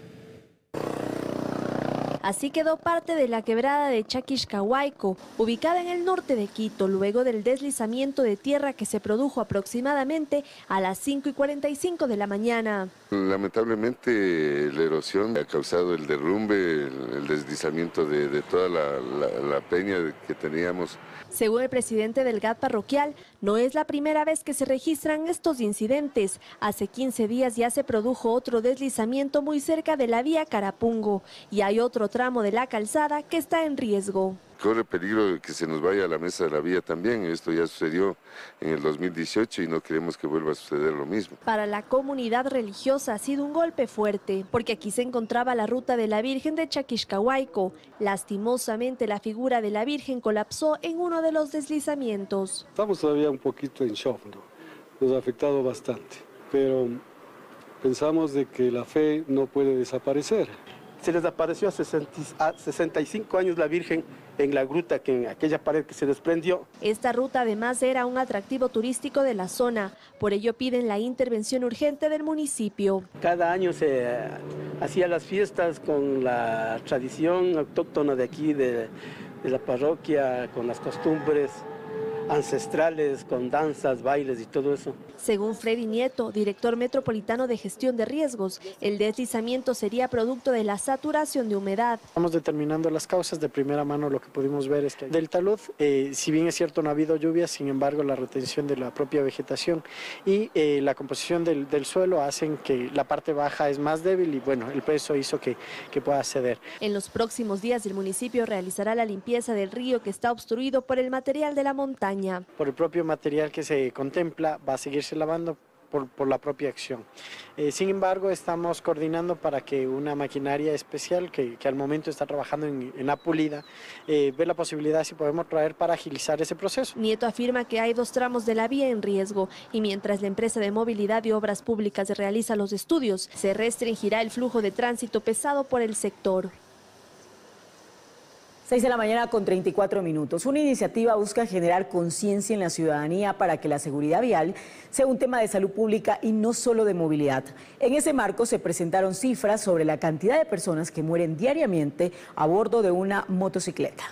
Speaker 6: Así quedó parte de la quebrada de Chaquixcahuayco, ubicada en el norte de Quito, luego del deslizamiento de tierra que se produjo aproximadamente a las cinco y cuarenta y cinco de la mañana.
Speaker 25: Lamentablemente la erosión ha causado el derrumbe, el, el deslizamiento de, de toda la, la, la peña que teníamos.
Speaker 6: Según el presidente del G A T parroquial, no es la primera vez que se registran estos incidentes. Hace quince días ya se produjo otro deslizamiento muy cerca de la vía Carapungo y hay otro tramo de la calzada que está en riesgo.
Speaker 25: Corre peligro de que se nos vaya a la mesa de la vía también. Esto ya sucedió en el dos mil dieciocho y no queremos que vuelva a suceder lo mismo.
Speaker 6: Para la comunidad religiosa ha sido un golpe fuerte, porque aquí se encontraba la ruta de la Virgen de Chaquixcahuayco. Lastimosamente, la figura de la Virgen colapsó en uno de los deslizamientos.
Speaker 26: Estamos todavía un poquito en shock, ¿no? Nos ha afectado bastante, pero pensamos de que la fe no puede desaparecer.
Speaker 27: Se les apareció a sesenta y cinco años la Virgen en la gruta, que en aquella pared que se desprendió.
Speaker 6: Esta ruta además era un atractivo turístico de la zona, por ello piden la intervención urgente del municipio.
Speaker 27: Cada año se uh, hacía las fiestas con la tradición autóctona de aquí, de, de la parroquia, con las costumbres ancestrales, con danzas, bailes y todo eso.
Speaker 6: Según Freddy Nieto, director metropolitano de gestión de riesgos, el deslizamiento sería producto de la saturación de humedad.
Speaker 28: Estamos determinando las causas. De primera mano lo que pudimos ver es que del talud, eh, si bien es cierto no ha habido lluvias, sin embargo la retención de la propia vegetación y eh, la composición del, del suelo hacen que la parte baja es más débil y bueno, el peso hizo que, que pueda ceder.
Speaker 6: En los próximos días el municipio realizará la limpieza del río que está obstruido por el material de la montaña.
Speaker 28: Por el propio material que se contempla va a seguirse lavando por, por la propia acción. Eh, sin embargo, estamos coordinando para que una maquinaria especial que, que al momento está trabajando en, en la pulida, eh, ve la posibilidad si podemos traer para agilizar ese proceso.
Speaker 6: Nieto afirma que hay dos tramos de la vía en riesgo y mientras la empresa de movilidad y obras públicas realiza los estudios, se restringirá el flujo de tránsito pesado por el sector.
Speaker 2: seis de la mañana con treinta y cuatro minutos. Una iniciativa busca generar conciencia en la ciudadanía para que la seguridad vial sea un tema de salud pública y no solo de movilidad. En ese marco se presentaron cifras sobre la cantidad de personas que mueren diariamente a bordo de una motocicleta.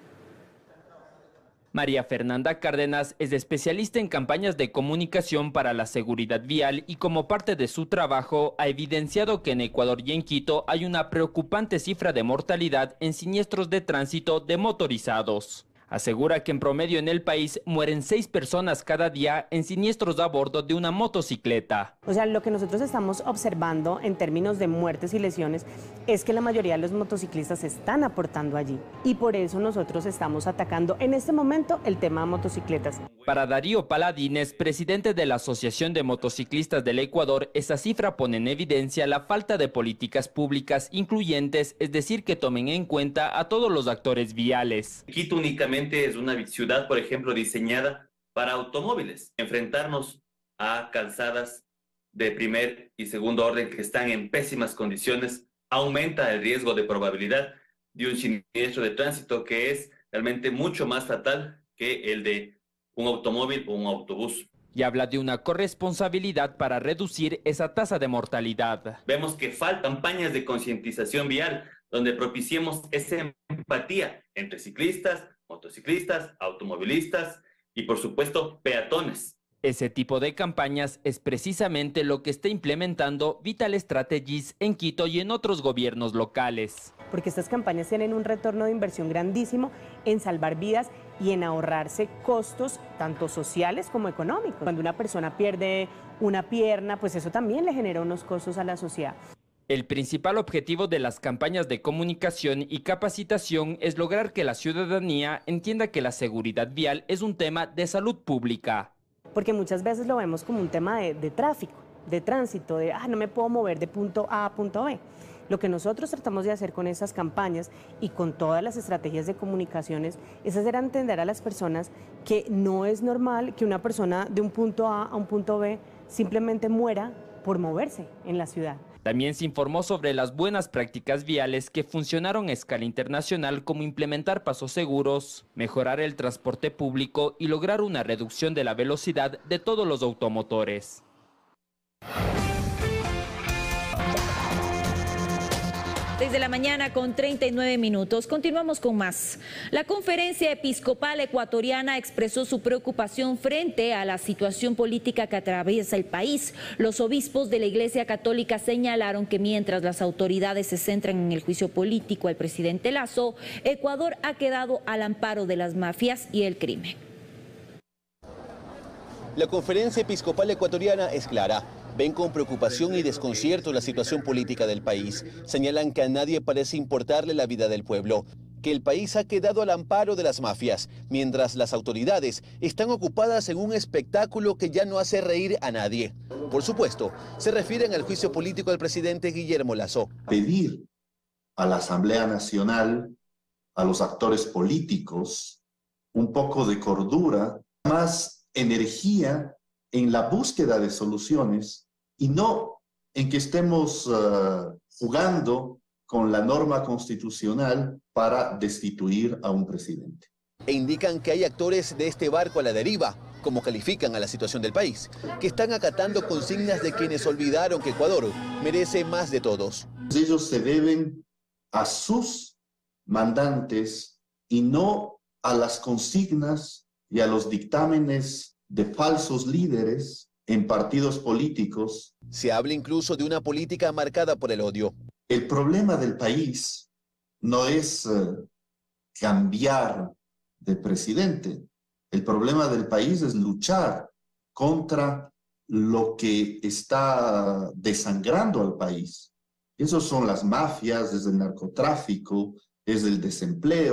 Speaker 5: María Fernanda Cárdenas es especialista en campañas de comunicación para la seguridad vial y como parte de su trabajo ha evidenciado que en Ecuador y en Quito hay una preocupante cifra de mortalidad en siniestros de tránsito de motorizados. Asegura que en promedio en el país mueren seis personas cada día en siniestros a bordo de una motocicleta.
Speaker 9: O sea, lo que nosotros estamos observando en términos de muertes y lesiones es que la mayoría de los motociclistas están aportando allí y por eso nosotros estamos atacando en este momento el tema de motocicletas.
Speaker 5: Para Darío Paladines, presidente de la Asociación de Motociclistas del Ecuador, esa cifra pone en evidencia la falta de políticas públicas incluyentes, es decir, que tomen en cuenta a todos los actores viales.
Speaker 10: Quito únicamente es una ciudad, por ejemplo, diseñada para automóviles. Enfrentarnos a calzadas de primer y segundo orden que están en pésimas condiciones aumenta el riesgo de probabilidad de un siniestro de tránsito que es realmente mucho más fatal que el de un automóvil o un autobús.
Speaker 5: Y habla de una corresponsabilidad para reducir esa tasa de mortalidad.
Speaker 10: Vemos que faltan campañas de concientización vial donde propiciemos esa empatía entre ciclistas, motociclistas, automovilistas y por supuesto peatones.
Speaker 5: Ese tipo de campañas es precisamente lo que está implementando Vital Strategies en Quito y en otros gobiernos locales.
Speaker 9: Porque estas campañas tienen un retorno de inversión grandísimo en salvar vidas y en ahorrarse costos tanto sociales como económicos. Cuando una persona pierde una pierna, pues eso también le genera unos costos a la sociedad.
Speaker 5: El principal objetivo de las campañas de comunicación y capacitación es lograr que la ciudadanía entienda que la seguridad vial es un tema de salud pública.
Speaker 9: Porque muchas veces lo vemos como un tema de, de tráfico, de tránsito, de ah, no me puedo mover de punto A a punto B. Lo que nosotros tratamos de hacer con esas campañas y con todas las estrategias de comunicaciones es hacer entender a las personas que no es normal que una persona de un punto A a un punto B simplemente muera por moverse en la ciudad.
Speaker 5: También se informó sobre las buenas prácticas viales que funcionaron a escala internacional, como implementar pasos seguros, mejorar el transporte público y lograr una reducción de la velocidad de todos los automotores.
Speaker 1: Desde la mañana con treinta y nueve minutos. Continuamos con más. La Conferencia Episcopal Ecuatoriana expresó su preocupación frente a la situación política que atraviesa el país. Los obispos de la Iglesia Católica señalaron que mientras las autoridades se centran en el juicio político al presidente Lasso, Ecuador ha quedado al amparo de las mafias y el crimen.
Speaker 11: La Conferencia Episcopal Ecuatoriana es clara. Ven con preocupación y desconcierto la situación política del país. Señalan que a nadie parece importarle la vida del pueblo, que el país ha quedado al amparo de las mafias, mientras las autoridades están ocupadas en un espectáculo que ya no hace reír a nadie. Por supuesto, se refieren al juicio político del presidente Guillermo Lasso.
Speaker 12: Pedir a la Asamblea Nacional, a los actores políticos, un poco de cordura, más energía en la búsqueda de soluciones y no en que estemos uh, jugando con la norma constitucional para destituir a un presidente.
Speaker 11: E indican que hay actores de este barco a la deriva, como califican a la situación del país, que están acatando consignas de quienes olvidaron que Ecuador merece más de todos.
Speaker 12: Ellos se deben a sus mandantes y no a las consignas y a los dictámenes de falsos líderes en partidos políticos.
Speaker 11: Se habla incluso de una política marcada por el odio.
Speaker 12: El problema del país no es uh, cambiar de presidente. El problema del país es luchar contra lo que está desangrando al país. Esos son las mafias, es el narcotráfico, es el desempleo.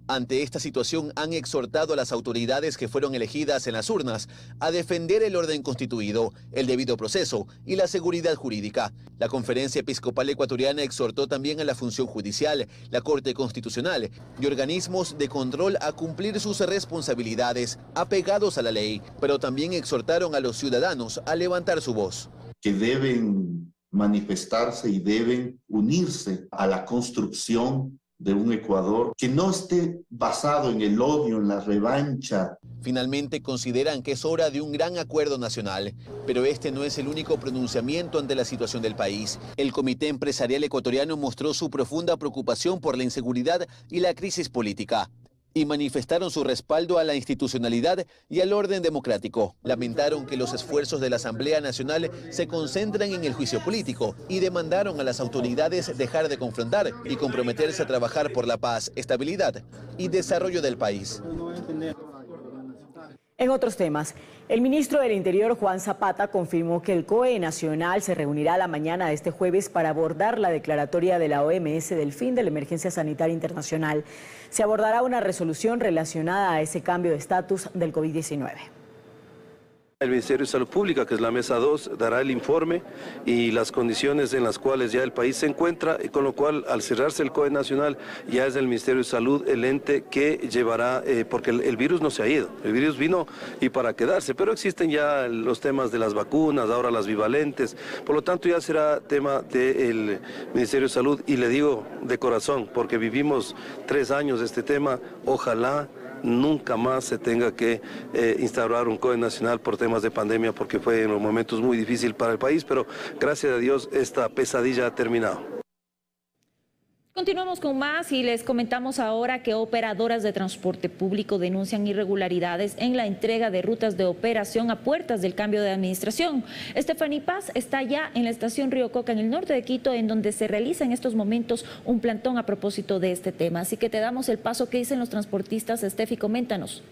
Speaker 11: Ante esta situación han exhortado a las autoridades que fueron elegidas en las urnas a defender el orden constituido, el debido proceso y la seguridad jurídica. La Conferencia Episcopal Ecuatoriana exhortó también a la función judicial, la Corte Constitucional y organismos de control a cumplir sus responsabilidades apegados a la ley, pero también exhortaron a los ciudadanos a levantar su voz.
Speaker 12: Que deben manifestarse y deben unirse a la construcción de un Ecuador que no esté basado en el odio, en la revancha.
Speaker 11: Finalmente consideran que es hora de un gran acuerdo nacional, pero este no es el único pronunciamiento ante la situación del país. El Comité Empresarial Ecuatoriano mostró su profunda preocupación por la inseguridad y la crisis política, y manifestaron su respaldo a la institucionalidad y al orden democrático. Lamentaron que los esfuerzos de la Asamblea Nacional se concentran en el juicio político y demandaron a las autoridades dejar de confrontar y comprometerse a trabajar por la paz, estabilidad y desarrollo del país.
Speaker 2: En otros temas, el ministro del Interior, Juan Zapata, confirmó que el C O E Nacional se reunirá la mañana de este jueves para abordar la declaratoria de la O M S del fin de la emergencia sanitaria internacional. Se abordará una resolución relacionada a ese cambio de estatus del COVID diecinueve.
Speaker 13: El Ministerio de Salud Pública, que es la mesa dos, dará el informe y las condiciones en las cuales ya el país se encuentra, y con lo cual al cerrarse el C O E Nacional ya es el Ministerio de Salud el ente que llevará, eh, porque el, el virus no se ha ido, el virus vino y para quedarse, pero existen ya los temas de las vacunas, ahora las bivalentes, por lo tanto ya será tema del Ministerio de Salud, y le digo de corazón, porque vivimos tres años este tema, ojalá nunca más se tenga que eh, instaurar un C O E nacional por temas de pandemia, porque fue en los momentos muy difíciles para el país, pero gracias a Dios esta pesadilla ha terminado.
Speaker 1: Continuamos con más y les comentamos ahora que operadoras de transporte público denuncian irregularidades en la entrega de rutas de operación a puertas del cambio de administración. Stephanie Paz está ya en la estación Río Coca, en el norte de Quito, en donde se realiza en estos momentos un plantón a propósito de este tema. Así que te damos el paso que dicen los transportistas. Steffi, coméntanos.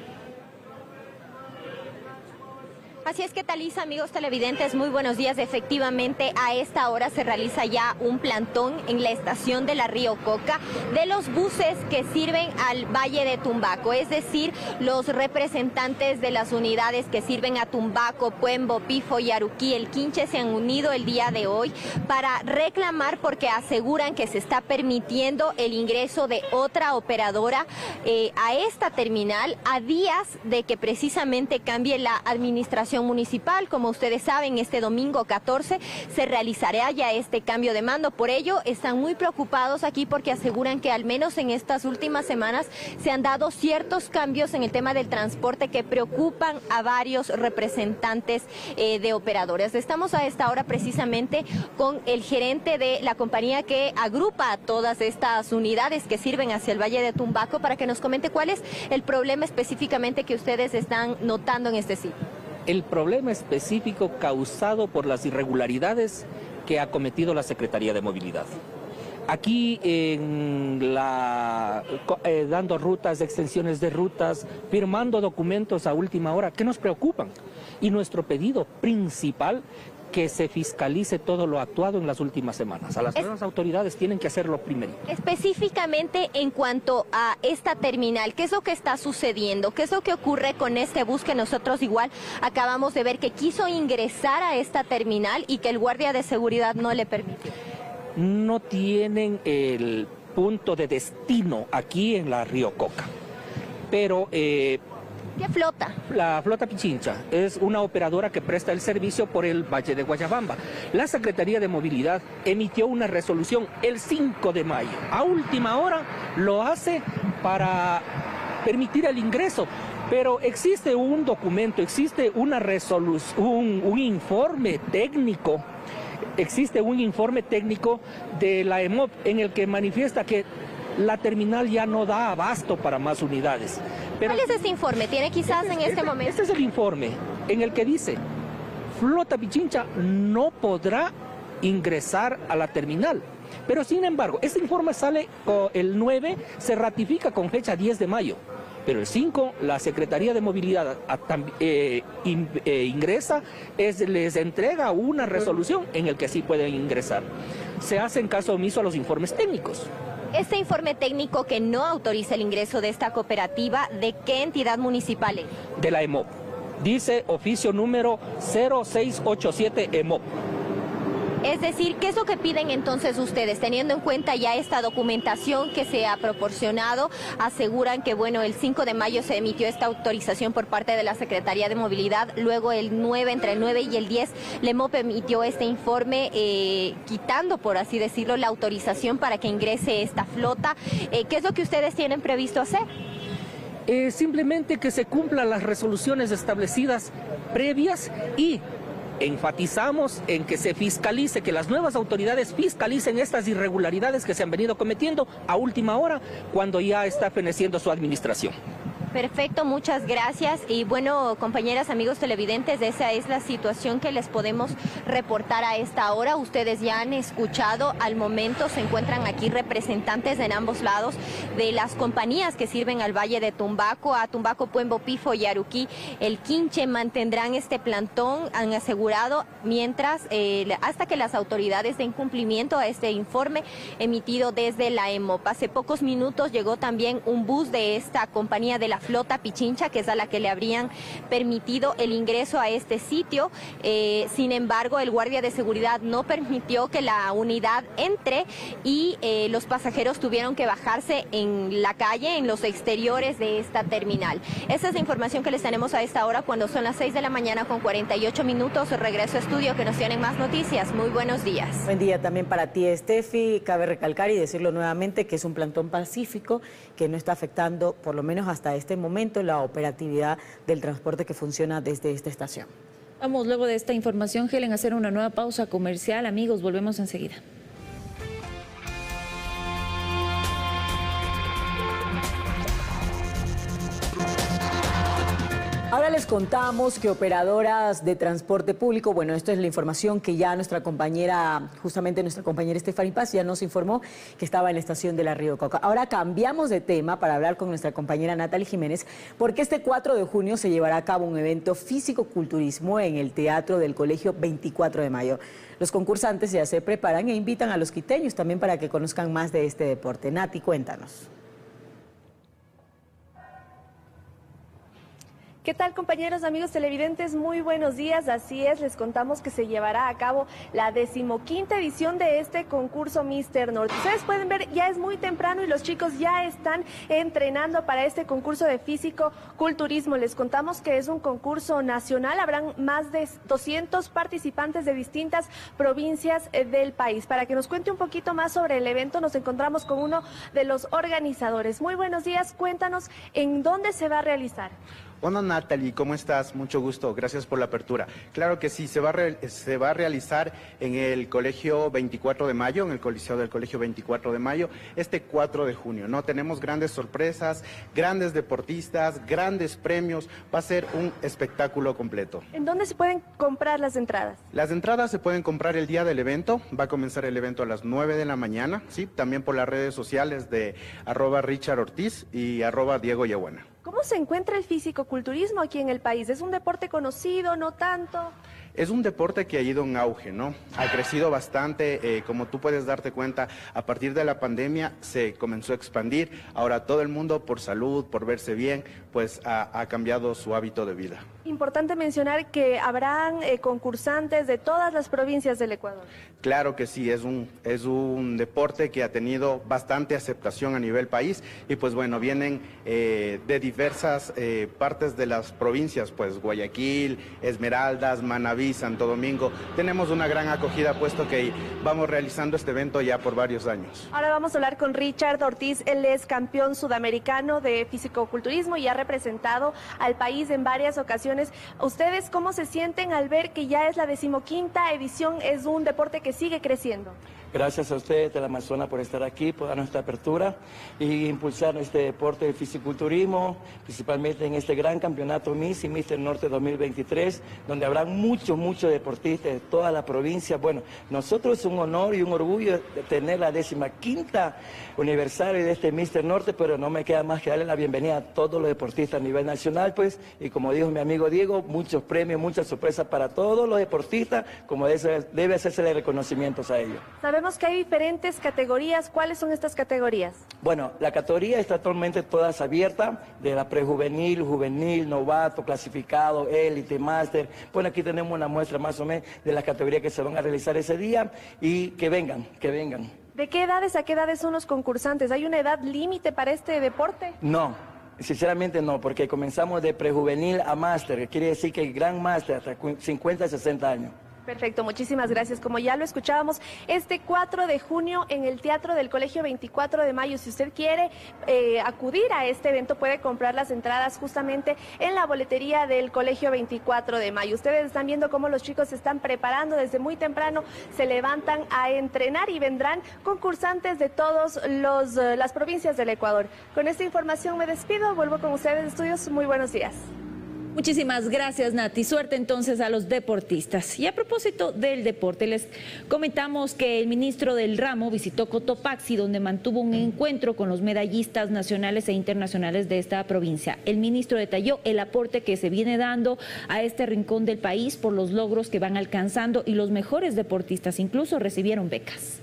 Speaker 20: Así es que Talisa, amigos televidentes, muy buenos días. Efectivamente, a esta hora se realiza ya un plantón en la estación de la Río Coca de los buses que sirven al Valle de Tumbaco, es decir, los representantes de las unidades que sirven a Tumbaco, Puembo, Pifo y Aruquí, el Quinche, se han unido el día de hoy para reclamar, porque aseguran que se está permitiendo el ingreso de otra operadora eh, a esta terminal a días de que precisamente cambie la administración municipal. Como ustedes saben, este domingo catorce se realizará ya este cambio de mando. Por ello están muy preocupados aquí, porque aseguran que al menos en estas últimas semanas se han dado ciertos cambios en el tema del transporte que preocupan a varios representantes eh, de operadores. Estamos a esta hora precisamente con el gerente de la compañía que agrupa a todas estas unidades que sirven hacia el Valle de Tumbaco, para que nos comente cuál es el problema específicamente que ustedes están notando en este sitio.
Speaker 14: El problema específico causado por las irregularidades que ha cometido la Secretaría de Movilidad. Aquí en la, eh, dando rutas, extensiones de rutas, firmando documentos a última hora que nos preocupan. Y nuestro pedido principal, que se fiscalice todo lo actuado en las últimas semanas. A las es, nuevas autoridades tienen que hacerlo primero.
Speaker 20: Específicamente en cuanto a esta terminal, ¿qué es lo que está sucediendo? ¿Qué es lo que ocurre con este bus que nosotros igual acabamos de ver que quiso ingresar a esta terminal y que el guardia de seguridad no le permitió?
Speaker 14: No tienen el punto de destino aquí en la Río Coca, pero... Eh,
Speaker 20: ¿Qué flota?
Speaker 14: La flota Pichincha es una operadora que presta el servicio por el Valle de Guayabamba. La Secretaría de Movilidad emitió una resolución el cinco de mayo. A última hora lo hace para permitir el ingreso, pero existe un documento, existe una resolución, un, un informe técnico, existe un informe técnico de la E M O P en el que manifiesta que la terminal ya no da abasto para más unidades.
Speaker 20: Pero ¿cuál es ese informe? ¿Tiene quizás este, en este, este momento?
Speaker 14: Este es el informe en el que dice: Flota Pichincha no podrá ingresar a la terminal. Pero sin embargo, este informe sale el nueve, se ratifica con fecha diez de mayo. Pero el cinco, la Secretaría de Movilidad eh, in, eh, ingresa, es, les entrega una resolución en el que sí pueden ingresar. Se hace en caso omiso a los informes técnicos.
Speaker 20: Este informe técnico que no autoriza el ingreso de esta cooperativa, ¿de qué entidad municipal es?
Speaker 14: De la E M O P. Dice oficio número cero seis ocho siete E M O P.
Speaker 20: Es decir, ¿qué es lo que piden entonces ustedes? Teniendo en cuenta ya esta documentación que se ha proporcionado, aseguran que, bueno, el cinco de mayo se emitió esta autorización por parte de la Secretaría de Movilidad, luego el nueve, entre el nueve y el diez, la E M O P emitió este informe eh, quitando, por así decirlo, la autorización para que ingrese esta flota. Eh, ¿Qué es lo que ustedes tienen previsto hacer?
Speaker 14: Eh, simplemente que se cumplan las resoluciones establecidas previas y enfatizamos en que se fiscalice, que las nuevas autoridades fiscalicen estas irregularidades que se han venido cometiendo a última hora cuando ya está feneciendo su administración.
Speaker 20: Perfecto, muchas gracias. Y bueno, compañeras, amigos televidentes, esa es la situación que les podemos reportar a esta hora. Ustedes ya han escuchado, al momento se encuentran aquí representantes en ambos lados de las compañías que sirven al Valle de Tumbaco, a Tumbaco, Puembo, Pifo y Aruquí. El Quinche mantendrán este plantón, han asegurado, mientras, eh, hasta que las autoridades den cumplimiento a este informe emitido desde la E M O P. Hace pocos minutos llegó también un bus de esta compañía de la flota Pichincha, que es a la que le habrían permitido el ingreso a este sitio. Eh, sin embargo, el guardia de seguridad no permitió que la unidad entre y eh, los pasajeros tuvieron que bajarse en la calle, en los exteriores de esta terminal. Esa es la información que les tenemos a esta hora, cuando son las seis de la mañana con cuarenta y ocho minutos. Regreso a estudio, que nos tienen más noticias. Muy buenos días.
Speaker 2: Buen día también para ti, Estefi. Cabe recalcar y decirlo nuevamente que es un plantón pacífico que no está afectando, por lo menos hasta este momento, la operatividad del transporte que funciona desde esta estación.
Speaker 1: Vamos luego de esta información, Helen, a hacer una nueva pausa comercial. Amigos, volvemos enseguida.
Speaker 2: Ahora les contamos que operadoras de transporte público, bueno, esto es la información que ya nuestra compañera, justamente nuestra compañera Estefany Paz ya nos informó que estaba en la estación de la Río Cauca. Ahora cambiamos de tema para hablar con nuestra compañera Natalie Jiménez, porque este cuatro de junio se llevará a cabo un evento físico-culturismo en el Teatro del Colegio veinticuatro de mayo. Los concursantes ya se preparan e invitan a los quiteños también para que conozcan más de este deporte. Nati, cuéntanos.
Speaker 6: ¿Qué tal, compañeros, amigos televidentes? Muy buenos días. Así es, les contamos que se llevará a cabo la decimoquinta edición de este concurso míster Norte. Ustedes pueden ver, ya es muy temprano y los chicos ya están entrenando para este concurso de físico-culturismo. Les contamos que es un concurso nacional, habrán más de doscientos participantes de distintas provincias del país. Para que nos cuente un poquito más sobre el evento, nos encontramos con uno de los organizadores. Muy buenos días, cuéntanos en dónde se va a realizar.
Speaker 15: Hola Natalie, ¿cómo estás? Mucho gusto, gracias por la apertura. Claro que sí, se va, a re, se va a realizar en el Colegio veinticuatro de mayo, en el Coliseo del Colegio veinticuatro de mayo, este cuatro de junio, ¿no? Tenemos grandes sorpresas, grandes deportistas, grandes premios, va a ser un espectáculo completo.
Speaker 6: ¿En dónde se pueden comprar las entradas?
Speaker 15: Las entradas se pueden comprar el día del evento, va a comenzar el evento a las nueve de la mañana, ¿sí? También por las redes sociales de arroba Richard Ortiz y arroba Diego Yaguana.
Speaker 6: ¿Cómo se encuentra el físico-culturismo aquí en el país? ¿Es un deporte conocido, no tanto?
Speaker 15: Es un deporte que ha ido en auge, ¿no? Ha crecido bastante, eh, como tú puedes darte cuenta, a partir de la pandemia se comenzó a expandir. Ahora todo el mundo, por salud, por verse bien, pues ha, ha cambiado su hábito de vida.
Speaker 6: Importante mencionar que habrán eh, concursantes de todas las provincias del Ecuador.
Speaker 15: Claro que sí, es un, es un deporte que ha tenido bastante aceptación a nivel país y pues bueno, vienen eh, de diversas eh, partes de las provincias, pues Guayaquil, Esmeraldas, Manabí, Santo Domingo. Tenemos una gran acogida puesto que vamos realizando este evento ya por varios años.
Speaker 6: Ahora vamos a hablar con Richard Ortiz, él es campeón sudamericano de fisicoculturismo y ha representado al país en varias ocasiones. ¿Ustedes cómo se sienten al ver que ya es la decimoquinta edición, es un deporte que sigue creciendo?
Speaker 16: Gracias a ustedes de la Amazonas por estar aquí, por darnos esta apertura y impulsar este deporte de fisiculturismo
Speaker 4: principalmente en este gran campeonato Miss y míster Norte dos mil veintitrés, donde habrá muchos, muchos deportistas de toda la provincia. Bueno, nosotros es un honor y un orgullo de tener la décima quinta aniversario de este míster Norte, pero no me queda más que darle la bienvenida a todos los deportistas a nivel nacional, pues, y como dijo mi amigo Diego, muchos premios, muchas sorpresas para todos los deportistas, como debe, debe hacerse reconocimientos a ellos.
Speaker 6: Sabemos que hay diferentes categorías. ¿Cuáles son estas categorías?
Speaker 4: Bueno, la categoría está actualmente todas abiertas, de la prejuvenil, juvenil, novato, clasificado, élite, máster. Bueno, aquí tenemos una muestra más o menos de las categorías que se van a realizar ese día y que vengan, que vengan.
Speaker 6: ¿De qué edades a qué edades son los concursantes? ¿Hay una edad límite para este deporte?
Speaker 4: No. Sinceramente no, porque comenzamos de prejuvenil a máster, quiere decir que el gran máster hasta cincuenta, sesenta años.
Speaker 6: Perfecto, muchísimas gracias. Como ya lo escuchábamos, este cuatro de junio en el Teatro del Colegio veinticuatro de mayo, si usted quiere eh, acudir a este evento, puede comprar las entradas justamente en la boletería del Colegio veinticuatro de mayo. Ustedes están viendo cómo los chicos se están preparando desde muy temprano, se levantan a entrenar y vendrán concursantes de todas las provincias del Ecuador. Con esta información me despido, vuelvo con ustedes, estudios, muy buenos días.
Speaker 1: Muchísimas gracias, Nati. Suerte entonces a los deportistas. Y a propósito del deporte, les comentamos que el ministro del ramo visitó Cotopaxi, donde mantuvo un encuentro con los medallistas nacionales e internacionales de esta provincia. El ministro detalló el aporte que se viene dando a este rincón del país por los logros que van alcanzando y los mejores deportistas incluso recibieron becas.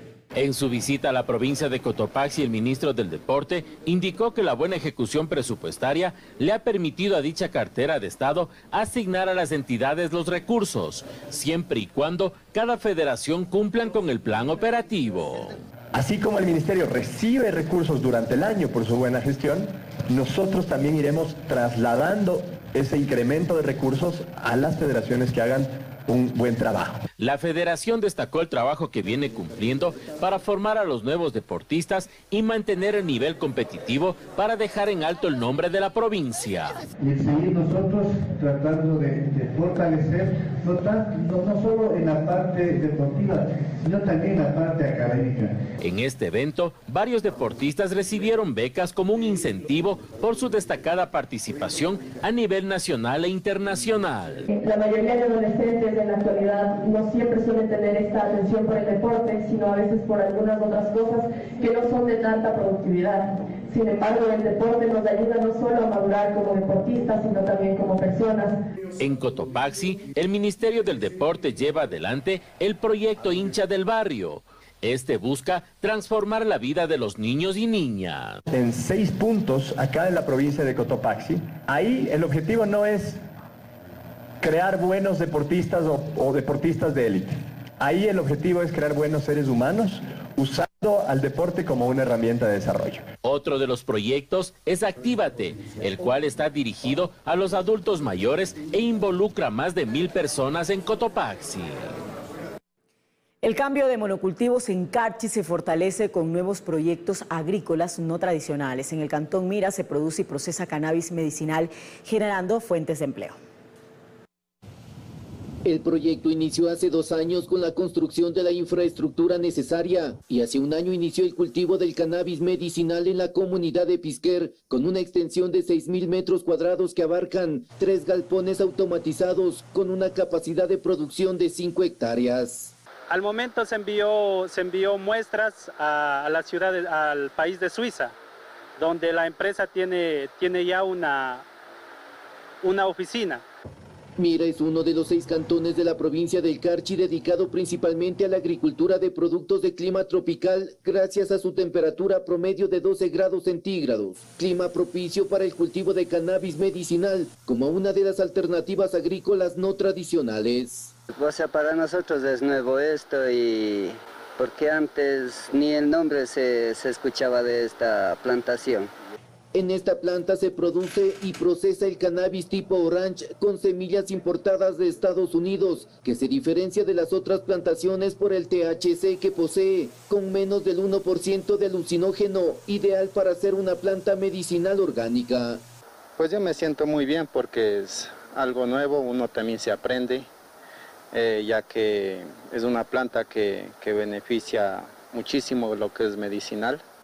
Speaker 16: En su visita a la provincia de Cotopaxi, el ministro del Deporte indicó que la buena ejecución presupuestaria le ha permitido a dicha cartera de Estado asignar a las entidades los recursos, siempre y cuando cada federación cumplan con el plan operativo.
Speaker 17: Así como el ministerio recibe recursos durante el año por su buena gestión, nosotros también iremos trasladando ese incremento de recursos a las federaciones que hagan un buen trabajo.
Speaker 16: La federación destacó el trabajo que viene cumpliendo para formar a los nuevos deportistas y mantener el nivel competitivo para dejar en alto el nombre de la provincia.
Speaker 18: Y el seguir nosotros tratando de, de fortalecer, no, tan, no, no solo en la parte deportiva, sino también en la parte académica.
Speaker 16: En este evento, varios deportistas recibieron becas como un incentivo por su destacada participación a nivel nacional e internacional.
Speaker 19: La mayoría de adolescentes en la actualidad no siempre suelen tener esta atención por el deporte, sino a veces por algunas otras cosas que no son de tanta productividad. Sin embargo, el deporte nos ayuda no solo a madurar como deportistas, sino también como personas.
Speaker 16: En Cotopaxi, el Ministerio del Deporte lleva adelante el proyecto Hincha del Barrio. Este busca transformar la vida de los niños y niñas.
Speaker 17: En seis puntos, acá en la provincia de Cotopaxi, ahí el objetivo no es crear buenos deportistas o, o deportistas de élite. Ahí el objetivo es crear buenos seres humanos usando al deporte como una herramienta de desarrollo.
Speaker 16: Otro de los proyectos es Actívate, el cual está dirigido a los adultos mayores e involucra a más de mil personas en Cotopaxi.
Speaker 2: El cambio de monocultivos en Carchi se fortalece con nuevos proyectos agrícolas no tradicionales. En el Cantón Mira se produce y procesa cannabis medicinal, generando fuentes de empleo.
Speaker 21: El proyecto inició hace dos años con la construcción de la infraestructura necesaria y hace un año inició el cultivo del cannabis medicinal en la comunidad de Pisquer, con una extensión de seis mil metros cuadrados que abarcan tres galpones automatizados con una capacidad de producción de cinco hectáreas.
Speaker 27: Al momento se envió, se envió muestras a, a la ciudad, de, al país de Suiza, donde la empresa tiene, tiene ya una, una oficina.
Speaker 21: Mira es uno de los seis cantones de la provincia del Carchi dedicado principalmente a la agricultura de productos de clima tropical gracias a su temperatura promedio de doce grados centígrados, clima propicio para el cultivo de cannabis medicinal como una de las alternativas agrícolas no tradicionales.
Speaker 22: O sea, para nosotros es nuevo esto y porque antes ni el nombre se, se escuchaba de esta plantación.
Speaker 21: En esta planta se produce y procesa el cannabis tipo orange con semillas importadas de Estados Unidos, que se diferencia de las otras plantaciones por el T H C que posee, con menos del uno por ciento de alucinógeno, ideal para hacer una planta medicinal orgánica.
Speaker 15: Pues yo me siento muy bien porque es algo nuevo, uno también se aprende, eh, ya que es una planta que, que beneficia muchísimo lo que es medicinal.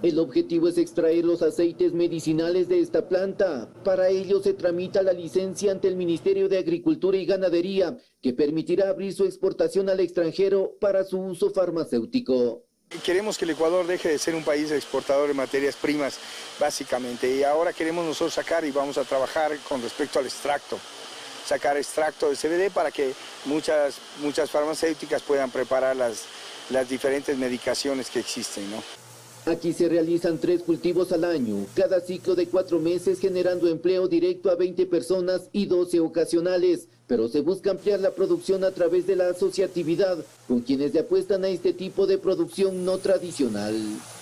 Speaker 21: El objetivo es extraer los aceites medicinales de esta planta. Para ello se tramita la licencia ante el Ministerio de Agricultura y Ganadería, que permitirá abrir su exportación al extranjero para su uso farmacéutico.
Speaker 3: Queremos que el Ecuador deje de ser un país exportador de materias primas, básicamente, y ahora queremos nosotros sacar y vamos a trabajar con respecto al extracto, sacar extracto de C B D para que muchas, muchas farmacéuticas puedan preparar las, las diferentes medicaciones que existen, ¿no?
Speaker 21: Aquí se realizan tres cultivos al año, cada ciclo de cuatro meses, generando empleo directo a veinte personas y doce ocasionales. Pero se busca ampliar la producción a través de la asociatividad, con quienes le apuestan a este tipo de producción no tradicional.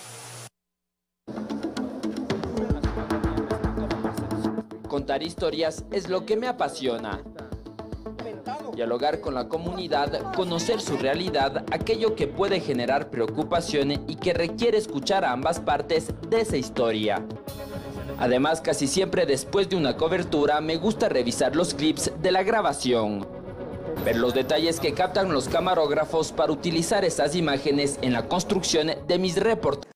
Speaker 5: Contar historias es lo que me apasiona. Dialogar con la comunidad, conocer su realidad, aquello que puede generar preocupación y que requiere escuchar a ambas partes de esa historia. Además, casi siempre después de una cobertura me gusta revisar los clips de la grabación, ver los detalles que captan los camarógrafos para utilizar esas imágenes en la construcción de mis reportajes.